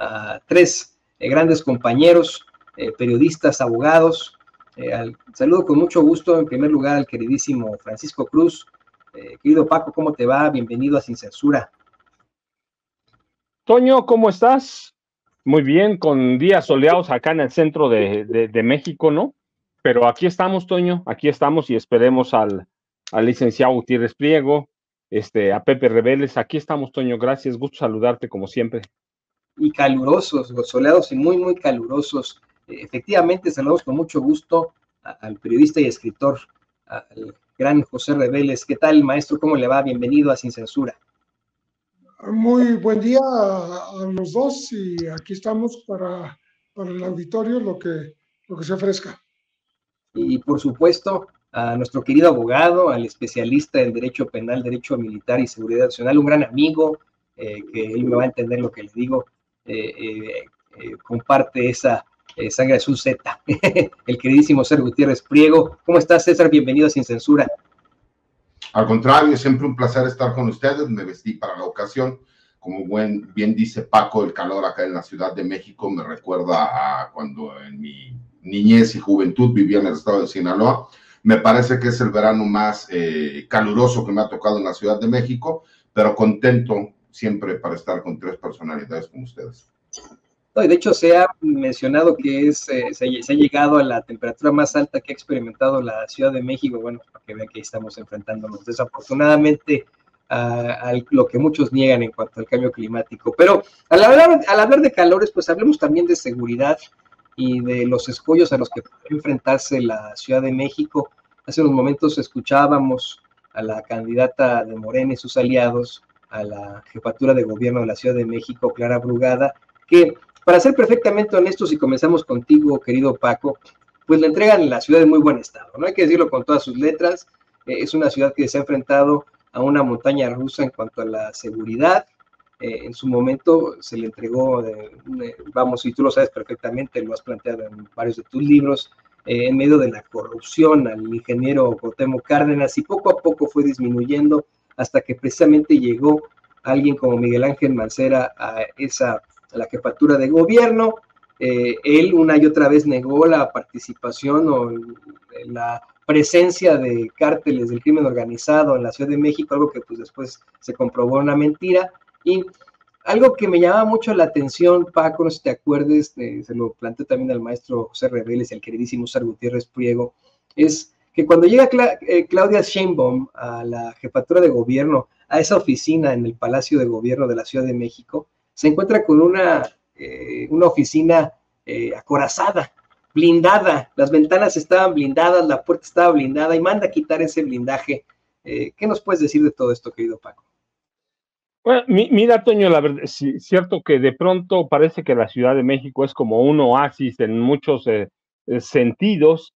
a tres grandes compañeros, periodistas, abogados. Saludo con mucho gusto en primer lugar al queridísimo Francisco Cruz. Querido Paco, ¿cómo te va? Bienvenido a Sin Censura. Toño, ¿cómo estás? Muy bien, con días soleados acá en el centro de México, ¿no? Pero aquí estamos, Toño, aquí estamos y esperemos al licenciado Gutiérrez Priego, a Pepe Rebeles. Aquí estamos, Toño, gracias, gusto saludarte como siempre. Y calurosos, soleados y muy, muy calurosos. Efectivamente, saludamos con mucho gusto al periodista y escritor, al gran José Rebeles. ¿Qué tal, maestro? ¿Cómo le va? Bienvenido a Sin Censura. Muy buen día a los dos y aquí estamos para el auditorio lo que se ofrezca. Y por supuesto a nuestro querido abogado, al especialista en Derecho Penal, Derecho Militar y Seguridad Nacional, un gran amigo, que él me va a entender lo que le digo, comparte esa sangre azul Z, el queridísimo César Gutiérrez Priego. ¿Cómo estás, César? Bienvenido a Sin Censura. Al contrario, siempre un placer estar con ustedes. Me vestí para la ocasión. Como bien dice Paco, el calor acá en la Ciudad de México me recuerda a cuando en mi niñez y juventud vivía en el estado de Sinaloa. Me parece que es el verano más caluroso que me ha tocado en la Ciudad de México, pero contento siempre para estar con tres personalidades como ustedes. No, y de hecho se ha mencionado que se ha llegado a la temperatura más alta que ha experimentado la Ciudad de México. Bueno, para que vean que estamos enfrentándonos desafortunadamente a lo que muchos niegan en cuanto al cambio climático. Pero al hablar de calores, pues hablemos también de seguridad y de los escollos a los que puede enfrentarse la Ciudad de México. Hace unos momentos escuchábamos a la candidata de Morena y sus aliados a la jefatura de gobierno de la Ciudad de México, Clara Brugada, que, para ser perfectamente honestos, y comenzamos contigo, querido Paco, pues le entregan la ciudad en muy buen estado, ¿no? Hay que decirlo con todas sus letras. Es una ciudad que se ha enfrentado a una montaña rusa en cuanto a la seguridad. En su momento se le entregó, vamos, y tú lo sabes perfectamente, lo has planteado en varios de tus libros, en medio de la corrupción al ingeniero Cuauhtémoc Cárdenas, y poco a poco fue disminuyendo hasta que precisamente llegó alguien como Miguel Ángel Mancera a la jefatura de gobierno. Él una y otra vez negó la participación o la presencia de cárteles del crimen organizado en la Ciudad de México, algo que pues después se comprobó una mentira. Y algo que me llamaba mucho la atención, Paco, no sé si te acuerdes, se lo planteó también al maestro José Rebeles y al queridísimo César Gutiérrez Priego, es que cuando llega Claudia Sheinbaum a la jefatura de gobierno, a esa oficina en el Palacio de Gobierno de la Ciudad de México, se encuentra con una oficina acorazada, blindada, las ventanas estaban blindadas, la puerta estaba blindada, y manda a quitar ese blindaje. ¿Qué nos puedes decir de todo esto, querido Paco? Bueno, mira, Toño, la verdad, sí, cierto que de pronto parece que la Ciudad de México es como un oasis en muchos sentidos,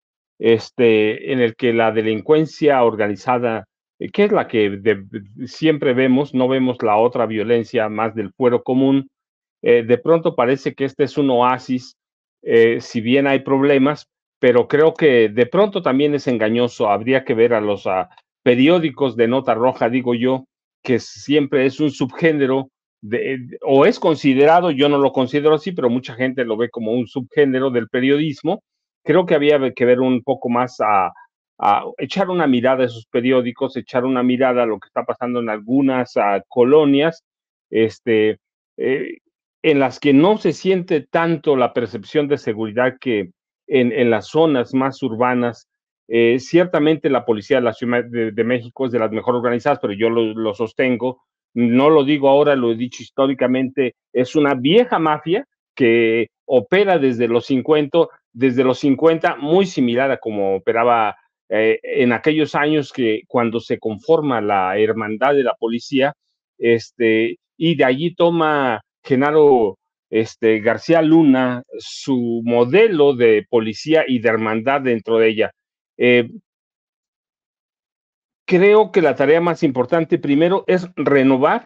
en el que la delincuencia organizada, que es la que siempre vemos, no vemos la otra violencia más del fuero común, de pronto parece que este es un oasis, si bien hay problemas, pero creo que de pronto también es engañoso. Habría que ver a los periódicos de nota roja, digo yo, que siempre es un subgénero, o es considerado, yo no lo considero así, pero mucha gente lo ve como un subgénero del periodismo. Creo que había que ver un poco más a echar una mirada a esos periódicos, echar una mirada a lo que está pasando en algunas colonias, en las que no se siente tanto la percepción de seguridad que en las zonas más urbanas. Ciertamente la policía de la Ciudad de México es de las mejor organizadas, pero yo lo sostengo, no lo digo ahora, lo he dicho históricamente, es una vieja mafia que opera desde los 50, muy similar a como operaba en aquellos años que cuando se conforma la hermandad de la policía, y de allí toma Genaro García Luna su modelo de policía y de hermandad dentro de ella. Creo que la tarea más importante primero es renovar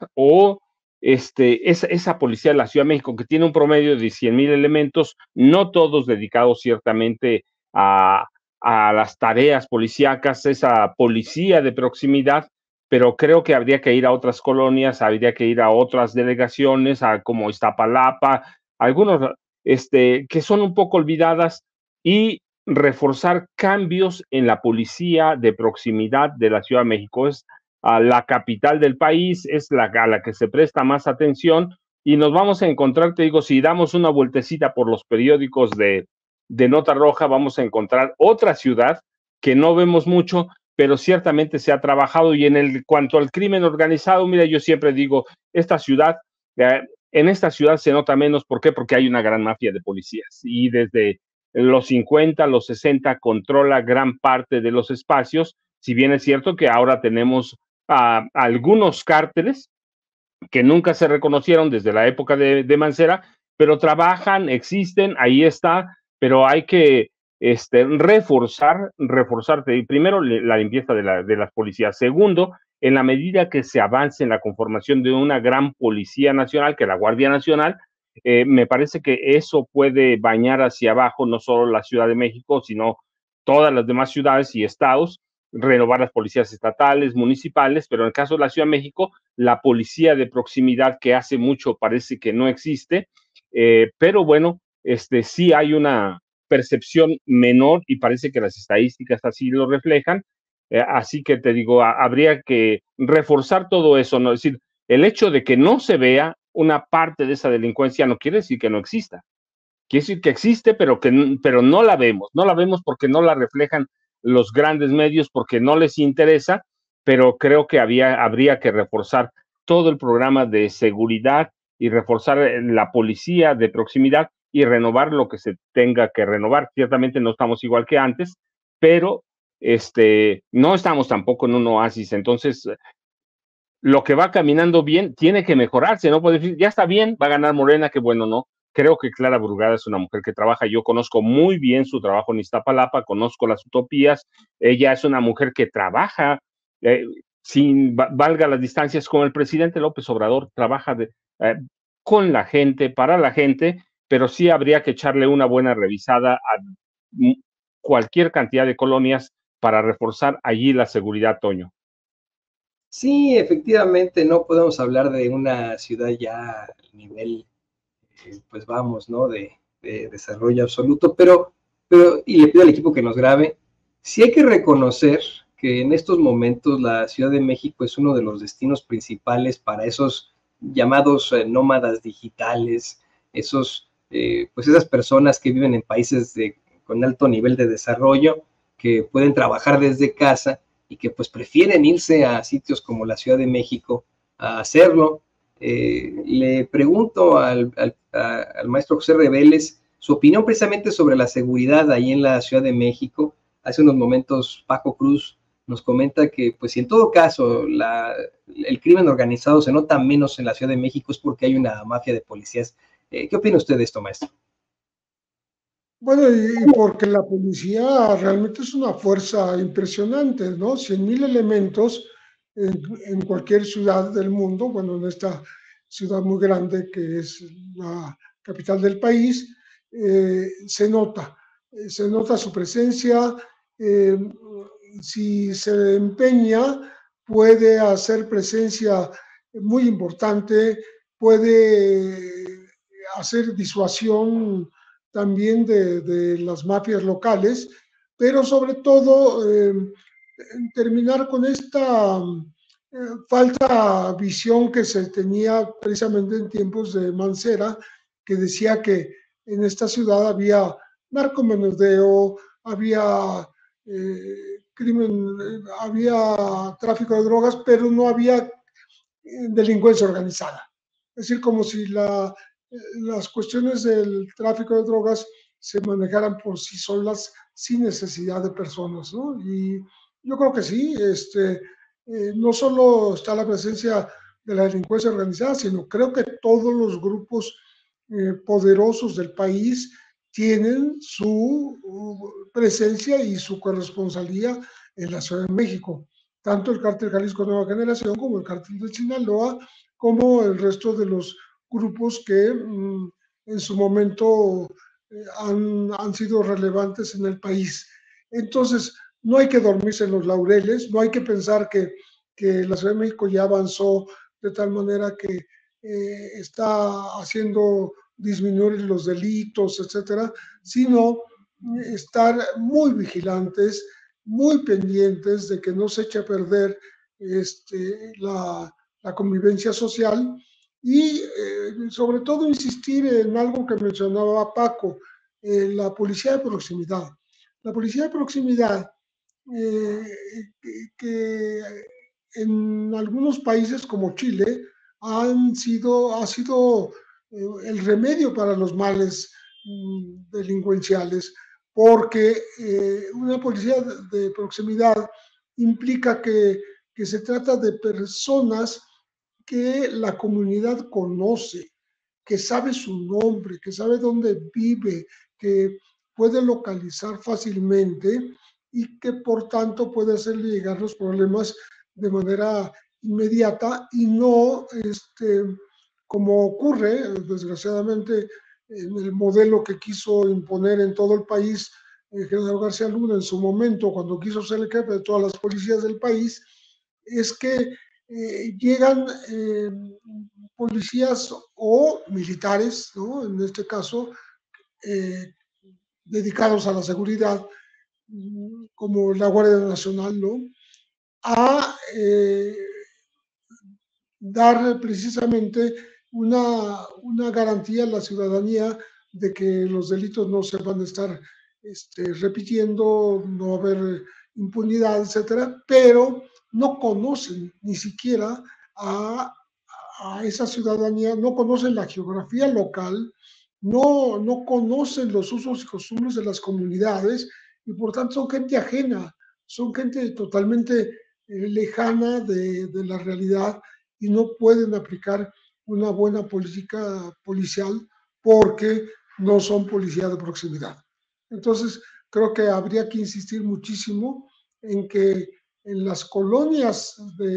esa policía de la Ciudad de México, que tiene un promedio de 100,000 elementos, no todos dedicados ciertamente a las tareas policíacas, esa policía de proximidad, pero creo que habría que ir a otras colonias, habría que ir a otras delegaciones, como Iztapalapa, algunos que son un poco olvidadas, y reforzar cambios en la policía de proximidad de la Ciudad de México. Es la capital del país, es a la que se presta más atención, y nos vamos a encontrar, te digo, si damos una vueltecita por los periódicos de Nota Roja, vamos a encontrar otra ciudad que no vemos mucho, pero ciertamente se ha trabajado. Y cuanto al crimen organizado, mira, yo siempre digo, en esta ciudad se nota menos. ¿Por qué? Porque hay una gran mafia de policías, y desde los 50, los 60 controla gran parte de los espacios, si bien es cierto que ahora tenemos algunos cárteles que nunca se reconocieron desde la época de Mancera, pero trabajan, existen, ahí está, pero hay que reforzar primero la limpieza de las policías. Segundo, en la medida que se avance en la conformación de una gran policía nacional, que la Guardia Nacional, me parece que eso puede bañar hacia abajo no solo la Ciudad de México, sino todas las demás ciudades y estados, renovar las policías estatales, municipales, pero en el caso de la Ciudad de México, la policía de proximidad, que hace mucho parece que no existe, pero bueno, sí hay una percepción menor, y parece que las estadísticas así lo reflejan. Así que te digo, habría que reforzar todo eso, ¿no? Es decir, el hecho de que no se vea una parte de esa delincuencia no quiere decir que no exista. Quiere decir que existe, pero no la vemos. No la vemos porque no la reflejan los grandes medios, porque no les interesa, pero creo que habría que reforzar todo el programa de seguridad y reforzar la policía de proximidad y renovar lo que se tenga que renovar. Ciertamente no estamos igual que antes, pero no estamos tampoco en un oasis. Entonces, lo que va caminando bien tiene que mejorarse. No puede decir, ya está bien, va a ganar Morena, qué bueno, no. Creo que Clara Brugada es una mujer que trabaja. Yo conozco muy bien su trabajo en Iztapalapa, conozco las utopías. Ella es una mujer que trabaja, sin valga las distancias, con el presidente López Obrador, trabaja con la gente, para la gente, pero sí habría que echarle una buena revisada a cualquier cantidad de colonias para reforzar allí la seguridad, Toño. Sí, efectivamente, no podemos hablar de una ciudad ya a nivel, pues vamos, ¿no? De desarrollo absoluto, pero, y le pido al equipo que nos grabe, sí hay que reconocer que en estos momentos la Ciudad de México es uno de los destinos principales para esos llamados nómadas digitales, pues esas personas que viven en países con alto nivel de desarrollo, que pueden trabajar desde casa y que pues prefieren irse a sitios como la Ciudad de México a hacerlo. Le pregunto al maestro José Reveles su opinión precisamente sobre la seguridad ahí en la Ciudad de México. Hace unos momentos Paco Cruz nos comenta que pues si en todo caso el crimen organizado se nota menos en la Ciudad de México es porque hay una mafia de policías. ¿Qué opina usted de esto, maestro? Bueno, y porque la policía realmente es una fuerza impresionante, ¿no? 100,000 elementos en cualquier ciudad del mundo, bueno, en esta ciudad muy grande que es la capital del país, se nota su presencia. Si se empeña, puede hacer presencia muy importante, puede hacer disuasión también de las mafias locales, pero sobre todo terminar con esta falta visión que se tenía precisamente en tiempos de Mancera, que decía que en esta ciudad había narcomenudeo, había crimen, había tráfico de drogas, pero no había delincuencia organizada. Es decir, como si las cuestiones del tráfico de drogas se manejaran por sí solas sin necesidad de personas, ¿no? Y yo creo que sí, no solo está la presencia de la delincuencia organizada, sino creo que todos los grupos poderosos del país tienen su presencia y su corresponsalía en la Ciudad de México, tanto el Cártel Jalisco Nueva Generación como el Cártel de Sinaloa, como el resto de los grupos que en su momento han sido relevantes en el país. Entonces, no hay que dormirse en los laureles, no hay que pensar que la Ciudad de México ya avanzó de tal manera que está haciendo disminuir los delitos, etcétera, sino estar muy vigilantes, muy pendientes de que no se eche a perder la convivencia social y sobre todo insistir en algo que mencionaba Paco, la policía de proximidad. La policía de proximidad que en algunos países como Chile ha sido el remedio para los males delincuenciales, porque una policía de proximidad implica que se trata de personas que la comunidad conoce, que sabe su nombre, que sabe dónde vive, que puede localizar fácilmente y que por tanto puede hacerle llegar los problemas de manera inmediata y no como ocurre desgraciadamente en el modelo que quiso imponer en todo el país Genaro García Luna en su momento cuando quiso ser el jefe de todas las policías del país, es que llegan policías o militares, ¿no? En este caso, dedicados a la seguridad, como la Guardia Nacional, ¿no? A dar precisamente una garantía a la ciudadanía de que los delitos no se van a estar repitiendo, no va a haber impunidad, etcétera, pero no conocen ni siquiera a esa ciudadanía, no conocen la geografía local, no conocen los usos y costumbres de las comunidades y por tanto son gente ajena, son gente totalmente lejana de la realidad y no pueden aplicar una buena política policial porque no son policía de proximidad. Entonces, creo que habría que insistir muchísimo en que en las colonias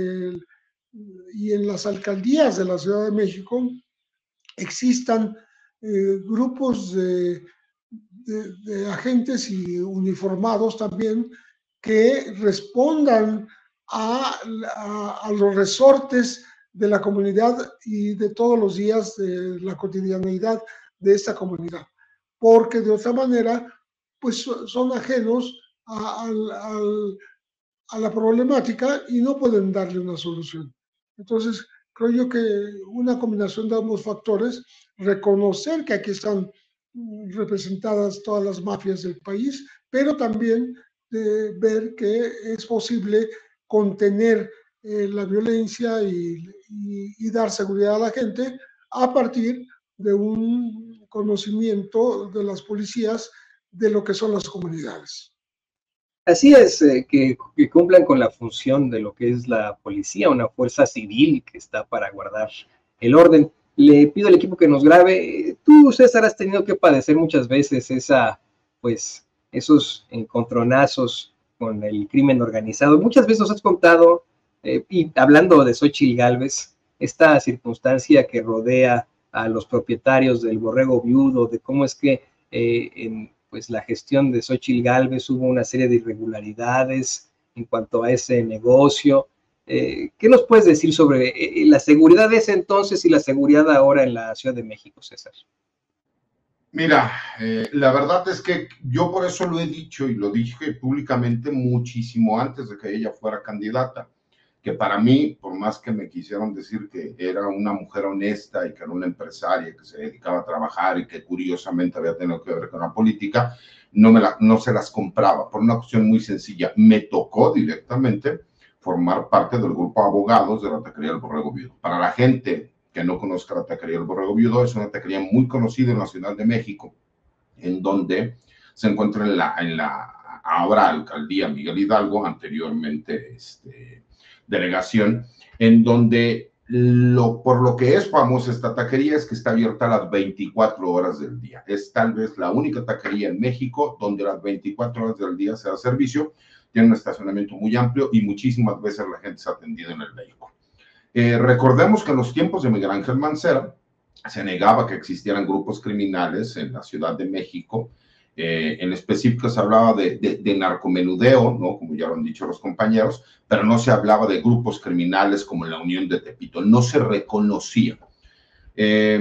y en las alcaldías de la Ciudad de México existan grupos de agentes y uniformados también que respondan a los resortes de la comunidad y de todos los días de la cotidianeidad de esta comunidad, porque de otra manera pues son ajenos a la problemática y no pueden darle una solución. Entonces, creo yo que una combinación de ambos factores, reconocer que aquí están representadas todas las mafias del país, pero también ver que es posible contener la violencia y dar seguridad a la gente a partir de un conocimiento de las policías de lo que son las comunidades. Así es, que cumplan con la función de lo que es la policía, una fuerza civil que está para guardar el orden. Le pido al equipo que nos grabe. Tú, César, has tenido que padecer muchas veces esos encontronazos con el crimen organizado. Muchas veces nos has contado, y hablando de Xóchitl Gálvez, esta circunstancia que rodea a los propietarios del Borrego Viudo, de cómo es que en la gestión de Xóchitl Gálvez hubo una serie de irregularidades en cuanto a ese negocio. ¿Qué nos puedes decir sobre la seguridad de ese entonces y la seguridad ahora en la Ciudad de México, César? Mira, la verdad es que yo por eso lo he dicho y lo dije públicamente muchísimo antes de que ella fuera candidata, que para mí, por más que me quisieron decir que era una mujer honesta y que era una empresaria que se dedicaba a trabajar y que curiosamente había tenido que ver con la política, no se las compraba por una cuestión muy sencilla. Me tocó directamente formar parte del grupo de abogados de la taquería del Borrego Viudo. Para la gente que no conozca la taquería del Borrego Viudo, es una taquería muy conocida en la Ciudad de México, en donde se encuentra en la ahora alcaldía Miguel Hidalgo, anteriormente delegación, en donde por lo que es famosa esta taquería es que está abierta a las 24 horas del día. Es tal vez la única taquería en México donde las 24 horas del día se da servicio. Tiene un estacionamiento muy amplio y muchísimas veces la gente se ha atendido en el vehículo. Recordemos que en los tiempos de Miguel Ángel Mancera se negaba que existieran grupos criminales en la Ciudad de México. En específico se hablaba de narcomenudeo, ¿no? Como ya lo han dicho los compañeros, pero no se hablaba de grupos criminales como en la Unión de Tepito, no se reconocía.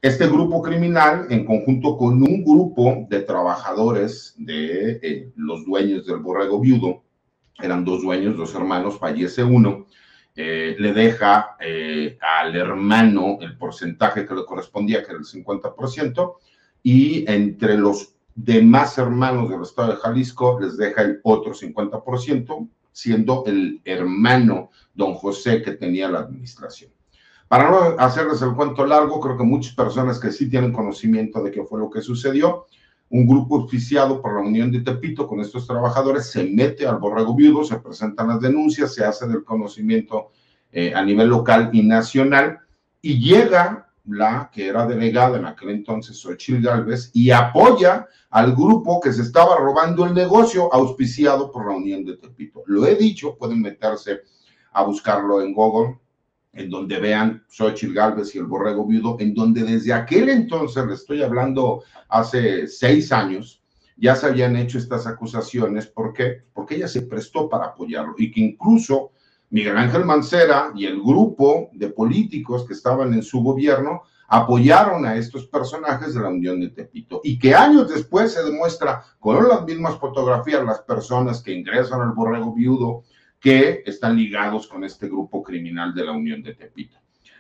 Este grupo criminal, en conjunto con un grupo de trabajadores de los dueños del Borrego Viudo, eran dos dueños, dos hermanos, fallece uno, le deja al hermano el porcentaje que le correspondía, que era el 50%, y entre los demás hermanos del estado de Jalisco les deja el otro 50%, siendo el hermano don José que tenía la administración. Para no hacerles el cuento largo, creo que muchas personas que sí tienen conocimiento de qué fue lo que sucedió, un grupo oficiado por la Unión de Tepito con estos trabajadores se mete al Borrego Viudo, se presentan las denuncias, se hace del conocimiento a nivel local y nacional, y llega la que era delegada en aquel entonces, Xochitl Gálvez, y apoya al grupo que se estaba robando el negocio auspiciado por la Unión de Tepito. Lo he dicho, pueden meterse a buscarlo en Google, en donde vean Xochitl Gálvez y el Borrego Viudo, en donde desde aquel entonces, le estoy hablando hace 6 años, ya se habían hecho estas acusaciones. ¿Por qué? Porque ella se prestó para apoyarlo, y que incluso Miguel Ángel Mancera y el grupo de políticos que estaban en su gobierno apoyaron a estos personajes de la Unión de Tepito, y que años después se demuestra con las mismas fotografías las personas que ingresan al Borrego Viudo que están ligados con este grupo criminal de la Unión de Tepito.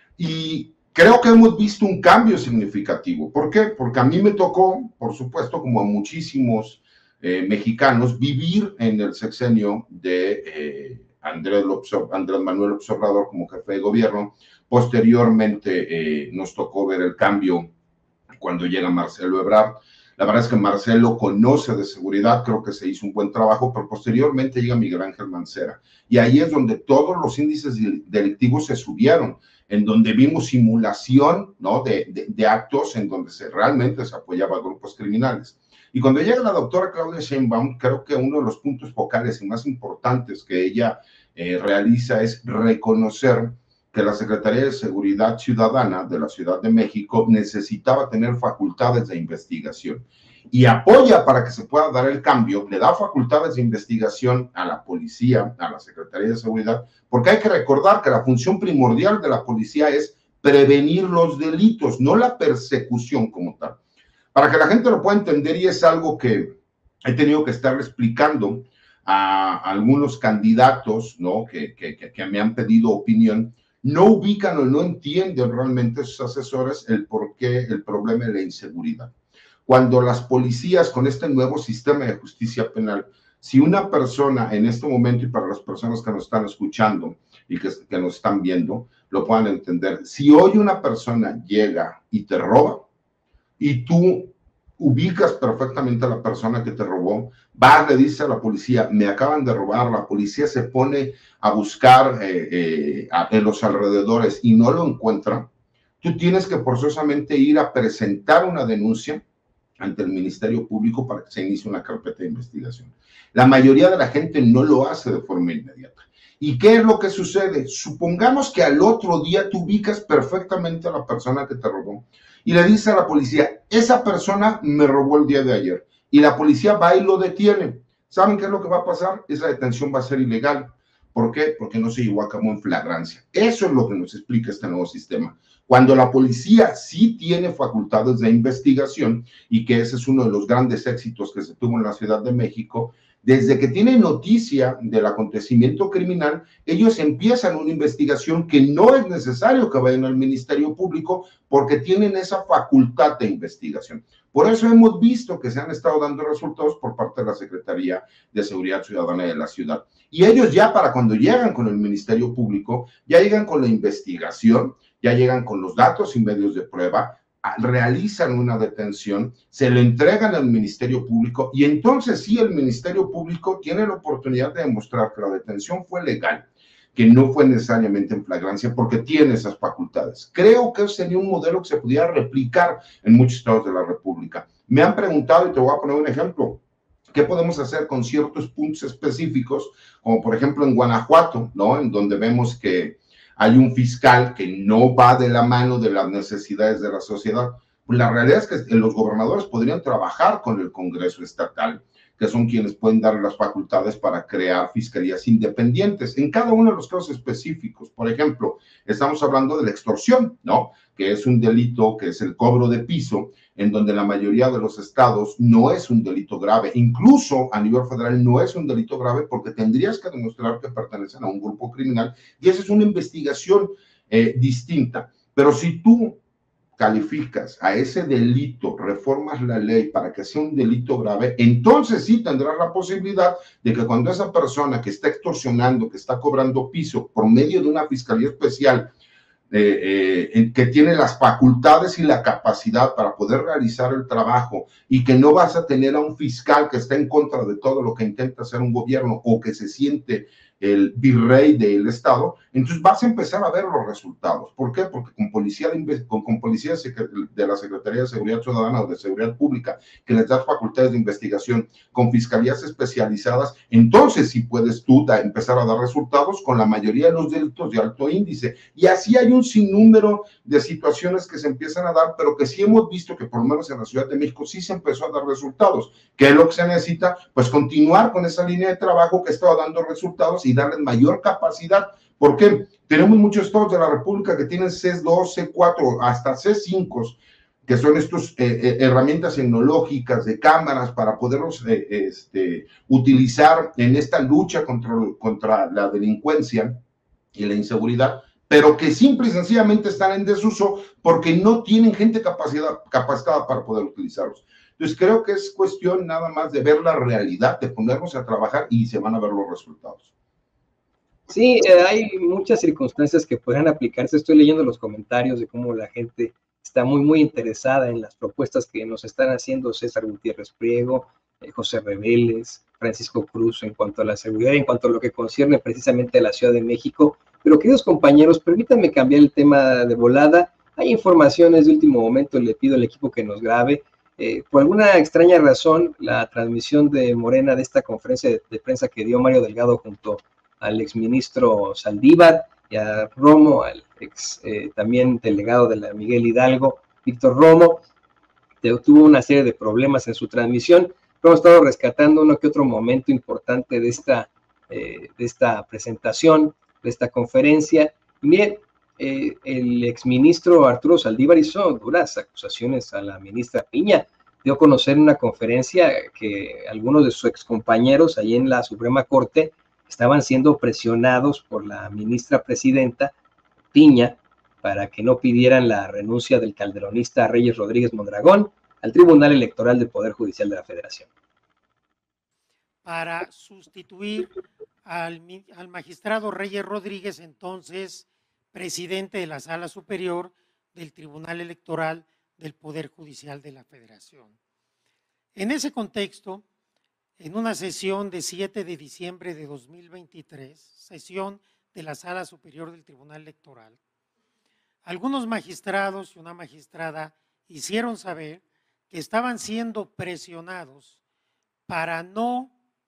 Y creo que hemos visto un cambio significativo. ¿Por qué? Porque a mí me tocó, por supuesto, como a muchísimos mexicanos, vivir en el sexenio de Andrés Manuel López Obrador como jefe de gobierno. Posteriormente nos tocó ver el cambio cuando llega Marcelo Ebrard. La verdad es que Marcelo conoce de seguridad, creo que se hizo un buen trabajo, pero posteriormente llega Miguel Ángel Mancera. Y ahí es donde todos los índices delictivos se subieron, en donde vimos simulación, ¿no?, de actos en donde realmente se apoyaba a grupos criminales. Y cuando llega la doctora Claudia Sheinbaum, creo que uno de los puntos focales y más importantes que ella realiza es reconocer que la Secretaría de Seguridad Ciudadana de la Ciudad de México necesitaba tener facultades de investigación, y apoya para que se pueda dar el cambio, le da facultades de investigación a la policía, a la Secretaría de Seguridad, porque hay que recordar que la función primordial de la policía es prevenir los delitos, no la persecución como tal. Para que la gente lo pueda entender, y es algo que he tenido que estar explicando a algunos candidatos, ¿no?, que me han pedido opinión, no ubican o no entienden realmente sus asesores el porqué, el problema de la inseguridad. Cuando las policías, con este nuevo sistema de justicia penal, si una persona en este momento, y para las personas que nos están escuchando y que nos están viendo, lo puedan entender, si hoy una persona llega y te roba, y tú ubicas perfectamente a la persona que te robó, vas, le dice a la policía, me acaban de robar, la policía se pone a buscar en los alrededores y no lo encuentra, tú tienes que forzosamente ir a presentar una denuncia ante el Ministerio Público para que se inicie una carpeta de investigación. La mayoría de la gente no lo hace de forma inmediata. ¿Y qué es lo que sucede? Supongamos que al otro día tú ubicas perfectamente a la persona que te robó y le dice a la policía, esa persona me robó el día de ayer, y la policía va y lo detiene. ¿Saben qué es lo que va a pasar? Esa detención va a ser ilegal. ¿Por qué? Porque no se llevó a cabo en flagrancia. Eso es lo que nos explica este nuevo sistema. Cuando la policía sí tiene facultades de investigación, y que ese es uno de los grandes éxitos que se tuvo en la Ciudad de México, desde que tienen noticia del acontecimiento criminal, ellos empiezan una investigación que no es necesario que vayan al Ministerio Público, porque tienen esa facultad de investigación. Por eso hemos visto que se han estado dando resultados por parte de la Secretaría de Seguridad Ciudadana de la ciudad. Y ellos ya, para cuando llegan con el Ministerio Público, ya llegan con la investigación, ya llegan con los datos y medios de prueba, realizan una detención, se lo entregan al Ministerio Público, y entonces sí, el Ministerio Público tiene la oportunidad de demostrar que la detención fue legal, que no fue necesariamente en flagrancia, porque tiene esas facultades. Creo que sería un modelo que se pudiera replicar en muchos estados de la República. Me han preguntado, y te voy a poner un ejemplo, ¿qué podemos hacer con ciertos puntos específicos? Como por ejemplo en Guanajuato, ¿no?, en donde vemos que hay un fiscal que no va de la mano de las necesidades de la sociedad. Pues la realidad es que los gobernadores podrían trabajar con el Congreso estatal, que son quienes pueden dar las facultades para crear fiscalías independientes. En cada uno de los casos específicos, por ejemplo, estamos hablando de la extorsión, ¿no? Que es un delito, que es el cobro de piso, en donde la mayoría de los estados no es un delito grave. Incluso a nivel federal no es un delito grave porque tendrías que demostrar que pertenecen a un grupo criminal y esa es una investigación distinta. Pero si tú calificas a ese delito, reformas la ley para que sea un delito grave, entonces sí tendrás la posibilidad de que cuando esa persona que está extorsionando, que está cobrando piso por medio de una fiscalía especial, que tiene las facultades y la capacidad para poder realizar el trabajo y que no vas a tener a un fiscal que está en contra de todo lo que intenta hacer un gobierno o que se siente el virrey del Estado, entonces vas a empezar a ver los resultados. ¿Por qué? Porque con policía de la Secretaría de Seguridad Ciudadana o de Seguridad Pública, que les das facultades de investigación, con fiscalías especializadas, entonces sí puedes tú empezar a dar resultados con la mayoría de los delitos de alto índice. Y así hay un sinnúmero de situaciones que se empiezan a dar, pero que sí hemos visto que por lo menos en la Ciudad de México sí se empezó a dar resultados. ¿Qué es lo que se necesita? Pues continuar con esa línea de trabajo que estaba dando resultados y darles mayor capacidad. ¿Por qué? Tenemos muchos estados de la República que tienen C2, C4, hasta C5, que son estas herramientas tecnológicas de cámaras para poderlos utilizar en esta lucha contra la delincuencia y la inseguridad, pero que simple y sencillamente están en desuso porque no tienen gente capacitada para poder utilizarlos. Entonces creo que es cuestión nada más de ver la realidad, de ponernos a trabajar y se van a ver los resultados. Sí, hay muchas circunstancias que pueden aplicarse. Estoy leyendo los comentarios de cómo la gente está muy interesada en las propuestas que nos están haciendo César Gutiérrez Priego, José Reveles, Francisco Cruz, en cuanto a la seguridad, en cuanto a lo que concierne precisamente a la Ciudad de México. Pero, queridos compañeros, permítanme cambiar el tema de volada. Hay informaciones de último momento, le pido al equipo que nos grabe. Por alguna extraña razón, la transmisión de Morena de esta conferencia de prensa que dio Mario Delgado junto al exministro Saldívar y a Romo, al también delegado de la Miguel Hidalgo, Víctor Romo, tuvo una serie de problemas en su transmisión. Hemos estado rescatando uno que otro momento importante de esta presentación, de esta conferencia. Y miren, el exministro Arturo Saldívar hizo duras acusaciones a la ministra Piña. Dio a conocer en una conferencia que algunos de sus excompañeros ahí en la Suprema Corte estaban siendo presionados por la ministra presidenta Piña para que no pidieran la renuncia del calderonista Reyes Rodríguez Mondragón al Tribunal Electoral del Poder Judicial de la Federación. Para sustituir al magistrado Reyes Rodríguez, entonces presidente de la Sala Superior del Tribunal Electoral del Poder Judicial de la Federación. En ese contexto, en una sesión de 7 de diciembre de 2023, sesión de la Sala Superior del Tribunal Electoral, algunos magistrados y una magistrada hicieron saber que estaban siendo presionados para no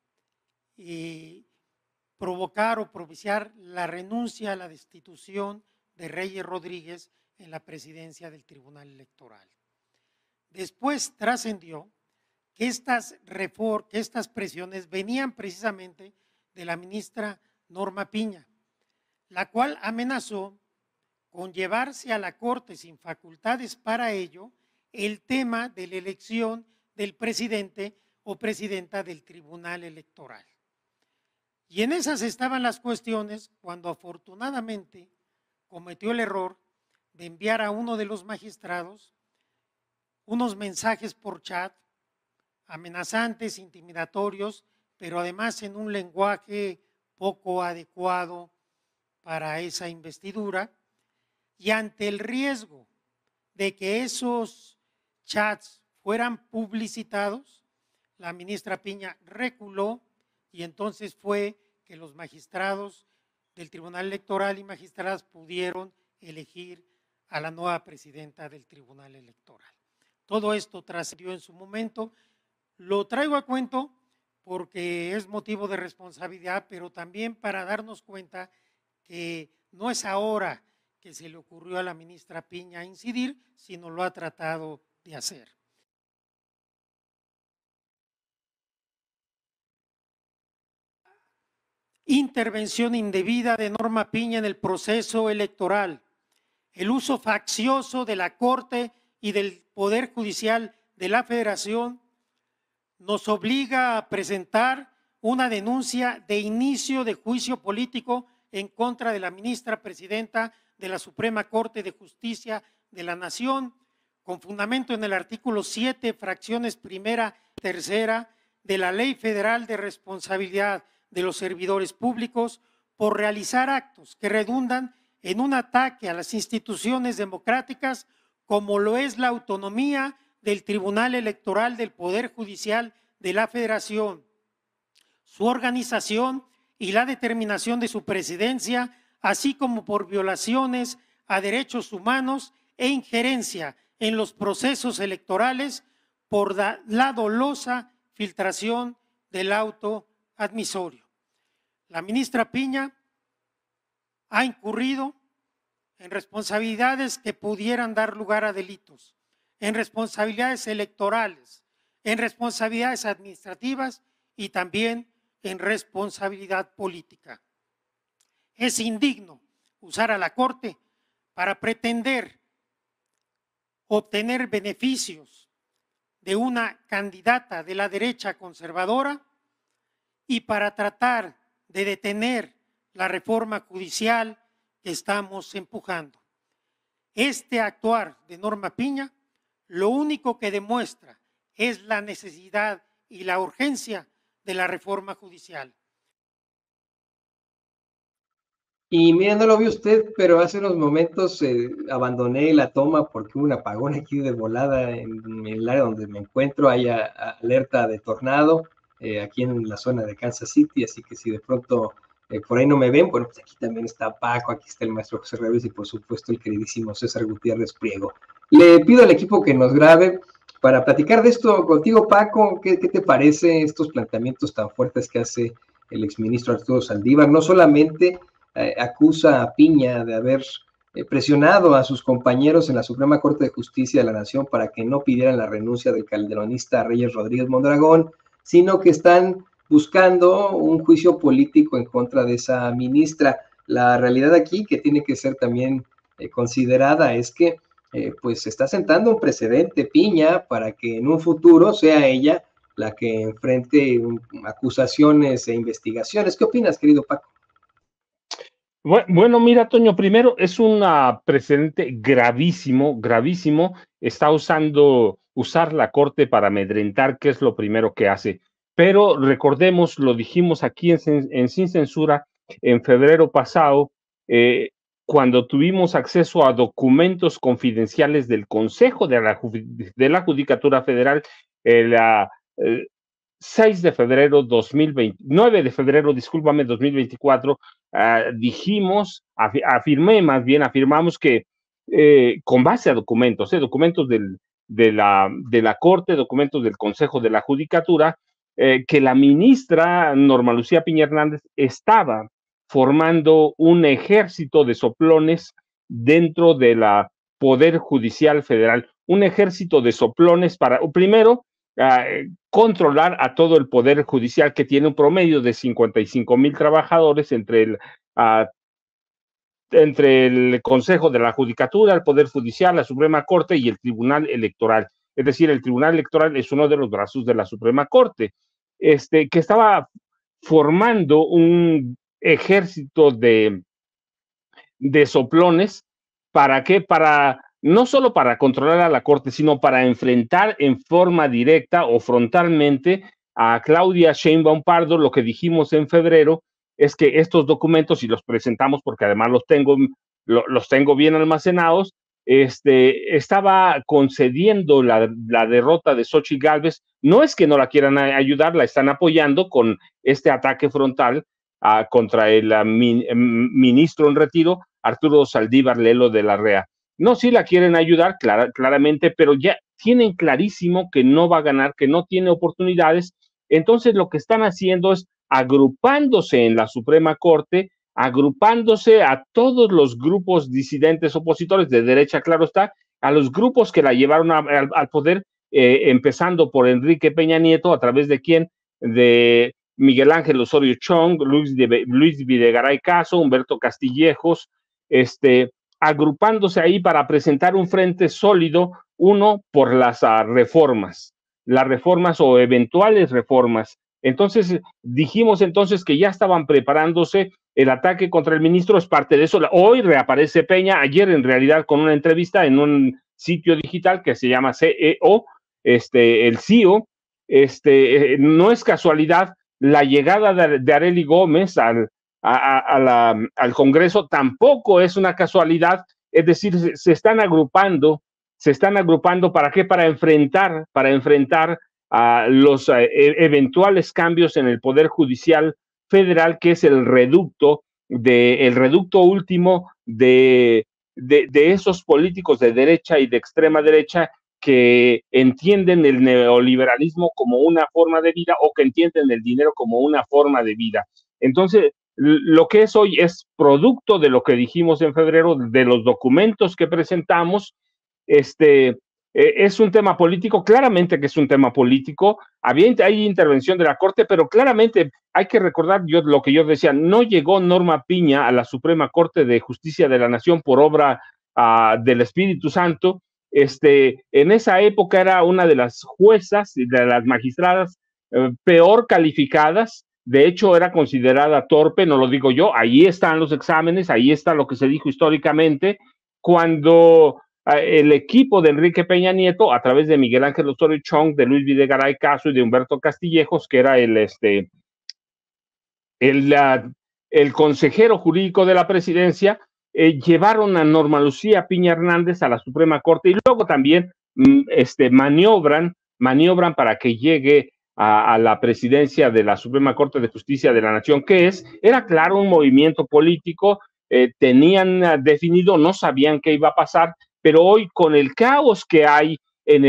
provocar o propiciar la renuncia a la destitución de Reyes Rodríguez en la presidencia del Tribunal Electoral. Después trascendió que estas presiones venían precisamente de la ministra Norma Piña, la cual amenazó con llevarse a la Corte sin facultades para ello el tema de la elección del presidente o presidenta del Tribunal Electoral. Y en esas estaban las cuestiones cuando afortunadamente cometió el error de enviar a uno de los magistrados unos mensajes por chat amenazantes, intimidatorios, pero además en un lenguaje poco adecuado para esa investidura, y ante el riesgo de que esos chats fueran publicitados, la ministra Piña reculó y entonces fue que los magistrados del Tribunal Electoral y magistradas pudieron elegir a la nueva presidenta del Tribunal Electoral. Todo esto trascendió en su momento. Lo traigo a cuento porque es motivo de responsabilidad, pero también para darnos cuenta que no es ahora que se le ocurrió a la ministra Piña incidir, sino lo ha tratado de hacer. intervención indebida de Norma Piña en el proceso electoral, el uso faccioso de la Corte y del Poder Judicial de la Federación, nos obliga a presentar una denuncia de inicio de juicio político en contra de la ministra presidenta de la Suprema Corte de Justicia de la Nación, con fundamento en el artículo 7, fracciones primera y tercera de la Ley Federal de Responsabilidad de los Servidores Públicos, por realizar actos que redundan en un ataque a las instituciones democráticas, como lo es la autonomía del Tribunal Electoral del Poder Judicial de la Federación, su organización y la determinación de su presidencia, así como por violaciones a derechos humanos e injerencia en los procesos electorales por la dolosa filtración del auto admisorio. La ministra Piña ha incurrido en responsabilidades que pudieran dar lugar a delitos, en responsabilidades electorales, en responsabilidades administrativas y también en responsabilidad política. Es indigno usar a la Corte para pretender obtener beneficios de una candidata de la derecha conservadora y para tratar de detener la reforma judicial que estamos empujando. Este actuar de Norma Piña lo único que demuestra es la necesidad y la urgencia de la reforma judicial. Y miren, no lo vio usted, pero hace unos momentos abandoné la toma porque hubo un apagón aquí de volada en el área donde me encuentro. Hay alerta de tornado aquí en la zona de Kansas City, así que si de pronto por ahí no me ven, bueno, pues aquí también está Paco, aquí está el maestro José Reves y por supuesto el queridísimo César Gutiérrez Priego. Le pido al equipo que nos grabe para platicar de esto contigo, Paco. ¿Qué te parece estos planteamientos tan fuertes que hace el exministro Arturo Saldívar? No solamente acusa a Piña de haber presionado a sus compañeros en la Suprema Corte de Justicia de la Nación para que no pidieran la renuncia del calderonista Reyes Rodríguez Mondragón, sino que están buscando un juicio político en contra de esa ministra. La realidad aquí que tiene que ser también considerada es que pues se está sentando un precedente Piña para que en un futuro sea ella la que enfrente acusaciones e investigaciones. ¿Qué opinas, querido Paco? Bueno, mira, Toño, primero es un precedente gravísimo, gravísimo. Está usar la Corte para amedrentar, que es lo primero que hace. Pero recordemos, lo dijimos aquí en Sin Censura en febrero pasado, cuando tuvimos acceso a documentos confidenciales del Consejo de la Judicatura Federal, 6 de febrero 2020, 9 de febrero, discúlpame, 2024, afirmamos que con base a documentos, documentos de la Corte, documentos del Consejo de la Judicatura, que la ministra Norma Lucía Piña Hernández estaba formando un ejército de soplones dentro de la Poder Judicial Federal, un ejército de soplones para, primero, controlar a todo el Poder Judicial, que tiene un promedio de 55,000 trabajadores entre el Consejo de la Judicatura, el Poder Judicial, la Suprema Corte y el Tribunal Electoral. Es decir, el Tribunal Electoral es uno de los brazos de la Suprema Corte, que estaba formando un ejército de soplones. ¿Para qué? No solo para controlar a la Corte, sino para enfrentar en forma directa o frontalmente a Claudia Sheinbaum Pardo. Lo que dijimos en febrero es que estos documentos, y los presentamos porque además los tengo bien almacenados, estaba concediendo la derrota de Xochitl Gálvez. No es que no la quieran ayudar, la están apoyando con este ataque frontal contra el ministro en retiro, Arturo Saldívar Lelo de la Rea. No, sí la quieren ayudar, claramente, pero ya tienen clarísimo que no va a ganar, que no tiene oportunidades. Entonces lo que están haciendo es agrupándose en la Suprema Corte, agrupándose a todos los grupos disidentes opositores de derecha, claro está, a los grupos que la llevaron al poder, empezando por Enrique Peña Nieto, a través de quién, de Miguel Ángel Osorio Chong, Luis Videgaray Caso, Humberto Castillejos, agrupándose ahí para presentar un frente sólido, uno por las reformas o eventuales reformas. Entonces dijimos entonces que ya estaban preparándose. El ataque contra el ministro es parte de eso. Hoy reaparece Peña, ayer en realidad con una entrevista en un sitio digital que se llama CEO, el CEO. No es casualidad la llegada de Arely Gómez al Congreso, tampoco es una casualidad. Es decir, se están agrupando. ¿Para qué? Para enfrentar a los eventuales cambios en el Poder Judicial Federal, que es el reducto último de esos políticos de derecha y de extrema derecha que entienden el neoliberalismo como una forma de vida, o que entienden el dinero como una forma de vida. Entonces, lo que es hoy es producto de lo que dijimos en febrero, de los documentos que presentamos. Es un tema político, claramente que es un tema político. Hay intervención de la Corte, pero claramente hay que recordar lo que yo decía, no llegó Norma Piña a la Suprema Corte de Justicia de la Nación por obra del Espíritu Santo. En esa época era una de las juezas, de las magistradas peor calificadas. De hecho, era considerada torpe, no lo digo yo, ahí están los exámenes, ahí está lo que se dijo históricamente, cuando el equipo de Enrique Peña Nieto, a través de Miguel Ángel Osorio Chong, de Luis Videgaray Caso y de Humberto Castillejos, que era el consejero jurídico de la presidencia, llevaron a Norma Lucía Piña Hernández a la Suprema Corte, y luego también maniobran para que llegue a la presidencia de la Suprema Corte de Justicia de la Nación, que era claro un movimiento político. Tenían definido, no sabían qué iba a pasar, pero hoy con el caos que hay en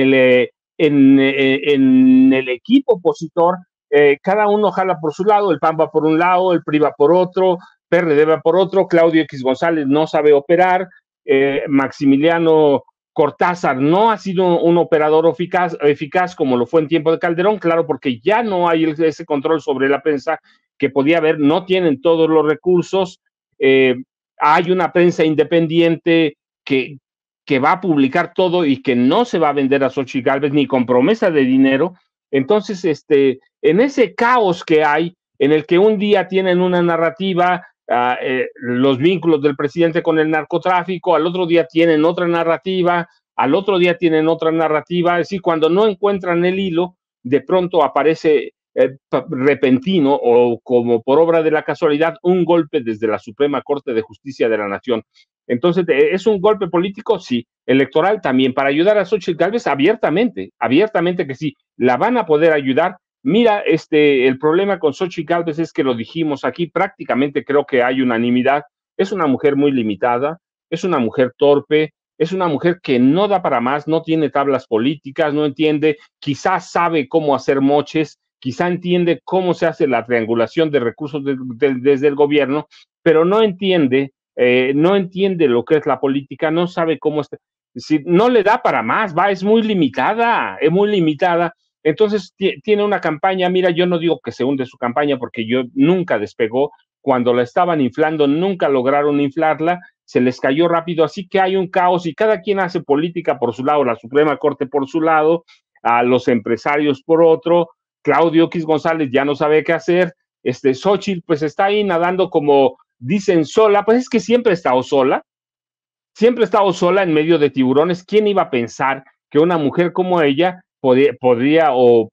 el equipo opositor, cada uno jala por su lado, el PAN va por un lado, el PRI va por otro, PRD va por otro, Claudio X González no sabe operar, Maximiliano Cortázar no ha sido un operador eficaz como lo fue en tiempo de Calderón, claro, porque ya no hay ese control sobre la prensa que podía haber, no tienen todos los recursos. Hay una prensa independiente que va a publicar todo y que no se va a vender a Xochitl Gálvez ni con promesa de dinero. Entonces, en ese caos que hay, en el que un día tienen una narrativa, los vínculos del presidente con el narcotráfico, al otro día tienen otra narrativa, al otro día tienen otra narrativa, es decir, cuando no encuentran el hilo, de pronto aparece repentino o como por obra de la casualidad un golpe desde la Suprema Corte de Justicia de la Nación. Entonces, ¿es un golpe político? Sí. Electoral también, para ayudar a Xochitl Gálvez, abiertamente que sí, la van a poder ayudar. Mira, el problema con Xochitl Gálvez es que lo dijimos aquí, prácticamente creo que hay unanimidad. Es una mujer muy limitada, es una mujer torpe, es una mujer que no da para más, no tiene tablas políticas, no entiende, quizás sabe cómo hacer moches, quizá entiende cómo se hace la triangulación de recursos desde el gobierno, pero no entiende lo que es la política, no sabe cómo es, si no le da para más, es muy limitada. Entonces tiene una campaña, mira, yo no digo que se hunde su campaña porque yo nunca despegó, cuando la estaban inflando nunca lograron inflarla, se les cayó rápido, así que hay un caos y cada quien hace política por su lado, la Suprema Corte por su lado, a los empresarios por otro. Claudio X González ya no sabe qué hacer, Xochitl pues está ahí nadando como dicen sola, pues es que siempre ha estado sola en medio de tiburones. ¿Quién iba a pensar que una mujer como ella podía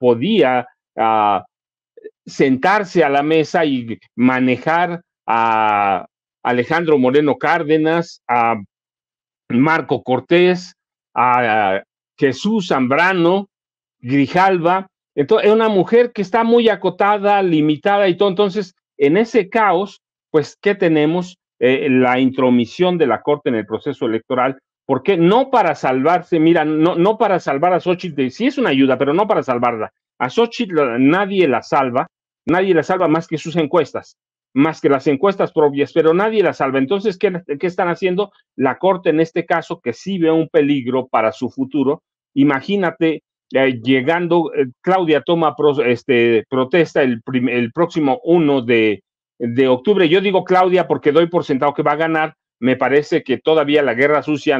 sentarse a la mesa y manejar a Alejandro Moreno Cárdenas, a Marco Cortés, a Jesús Zambrano, Grijalva? Entonces, es una mujer que está muy acotada, limitada y todo. Entonces, en ese caos, pues, ¿qué tenemos? La intromisión de la Corte en el proceso electoral. ¿Por qué? No para salvarse, mira, no para salvar a Xochitl, sí es una ayuda, pero no para salvarla. A Xochitl nadie la salva más que sus encuestas, más que las encuestas propias, pero nadie la salva. Entonces, ¿qué están haciendo? La Corte en este caso, que sí ve un peligro para su futuro. Imagínate llegando, Claudia toma protesta el próximo 1 de octubre. Yo digo Claudia porque doy por sentado que va a ganar. Me parece que todavía a la guerra sucia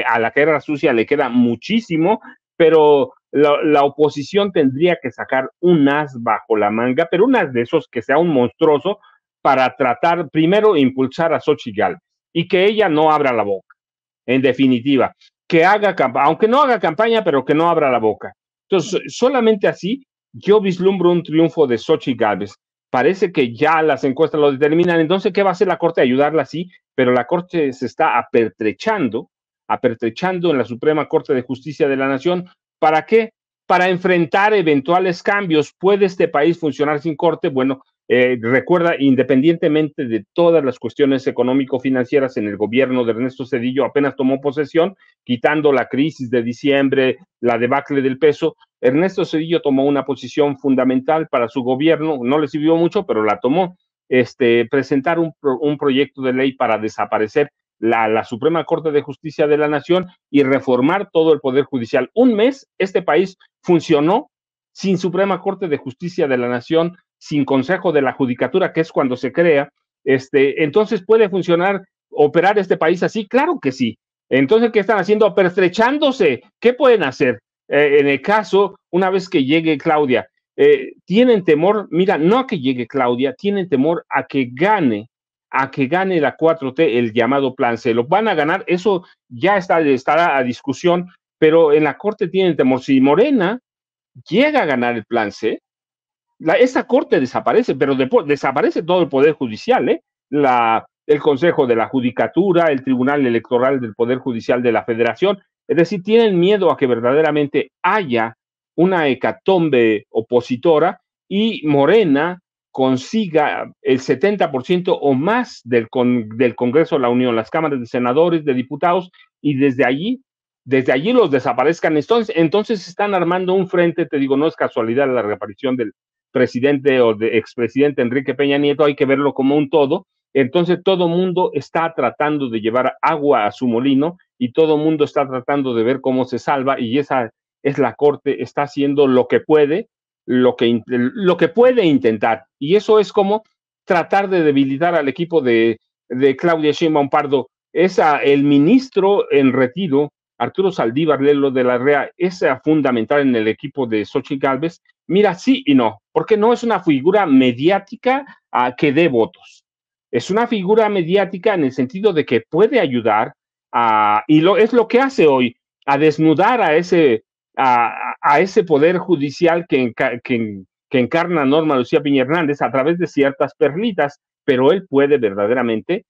le queda muchísimo, pero la oposición tendría que sacar un as bajo la manga, pero un as de esos que sea un monstruoso, para tratar primero impulsar a Xochitl Gálvez y que ella no abra la boca, en definitiva, que haga campaña, aunque no haga campaña, pero que no abra la boca. Entonces, solamente así yo vislumbro un triunfo de Xochitl Gálvez. Parece que ya las encuestas lo determinan. Entonces, ¿qué va a hacer la Corte? Ayudarla, sí, pero la Corte se está apertrechando en la Suprema Corte de Justicia de la Nación. ¿Para qué? Para enfrentar eventuales cambios. ¿Puede este país funcionar sin Corte? Bueno, recuerda, independientemente de todas las cuestiones económico-financieras, en el gobierno de Ernesto Zedillo apenas tomó posesión, quitando la crisis de diciembre, la debacle del peso. Ernesto Zedillo tomó una posición fundamental para su gobierno, no le sirvió mucho, pero la tomó, presentar un proyecto de ley para desaparecer la Suprema Corte de Justicia de la Nación y reformar todo el Poder Judicial. Un mes, este país funcionó sin Suprema Corte de Justicia de la Nación, sin Consejo de la Judicatura, que es cuando se crea. Entonces, ¿puede funcionar, operar este país así? Claro que sí. Entonces, ¿qué están haciendo? Apertrechándose. ¿Qué pueden hacer? En el caso, una vez que llegue Claudia, tienen temor, mira, no a que llegue Claudia, tienen temor a que gane la 4T, el llamado plan C. Lo van a ganar, eso ya estará a discusión, pero en la Corte tienen temor. Si Morena llega a ganar el plan C, esa Corte desaparece, pero desaparece todo el Poder Judicial, el Consejo de la Judicatura, el Tribunal Electoral del Poder Judicial de la Federación. Es decir, tienen miedo a que verdaderamente haya una hecatombe opositora y Morena consiga el 70% o más del Congreso de la Unión, las cámaras de senadores, de diputados, y desde allí los desaparezcan. Entonces están armando un frente, te digo, no es casualidad la reaparición del presidente o de expresidente Enrique Peña Nieto, hay que verlo como un todo. Entonces todo mundo está tratando de llevar agua a su molino y todo mundo está tratando de ver cómo se salva, y esa es la Corte, está haciendo lo que puede, lo que puede intentar, y eso es como tratar de debilitar al equipo de Claudia Sheinbaum Pardo. El ministro en retiro, Arturo Saldívar Lelo de la REA, es fundamental en el equipo de Xochitl Gálvez. Mira, sí y no, porque no es una figura mediática que dé votos. Es una figura mediática en el sentido de que puede ayudar es lo que hace hoy, a desnudar a ese poder judicial que encarna Norma Lucía Piña Hernández a través de ciertas perlitas, pero él puede verdaderamente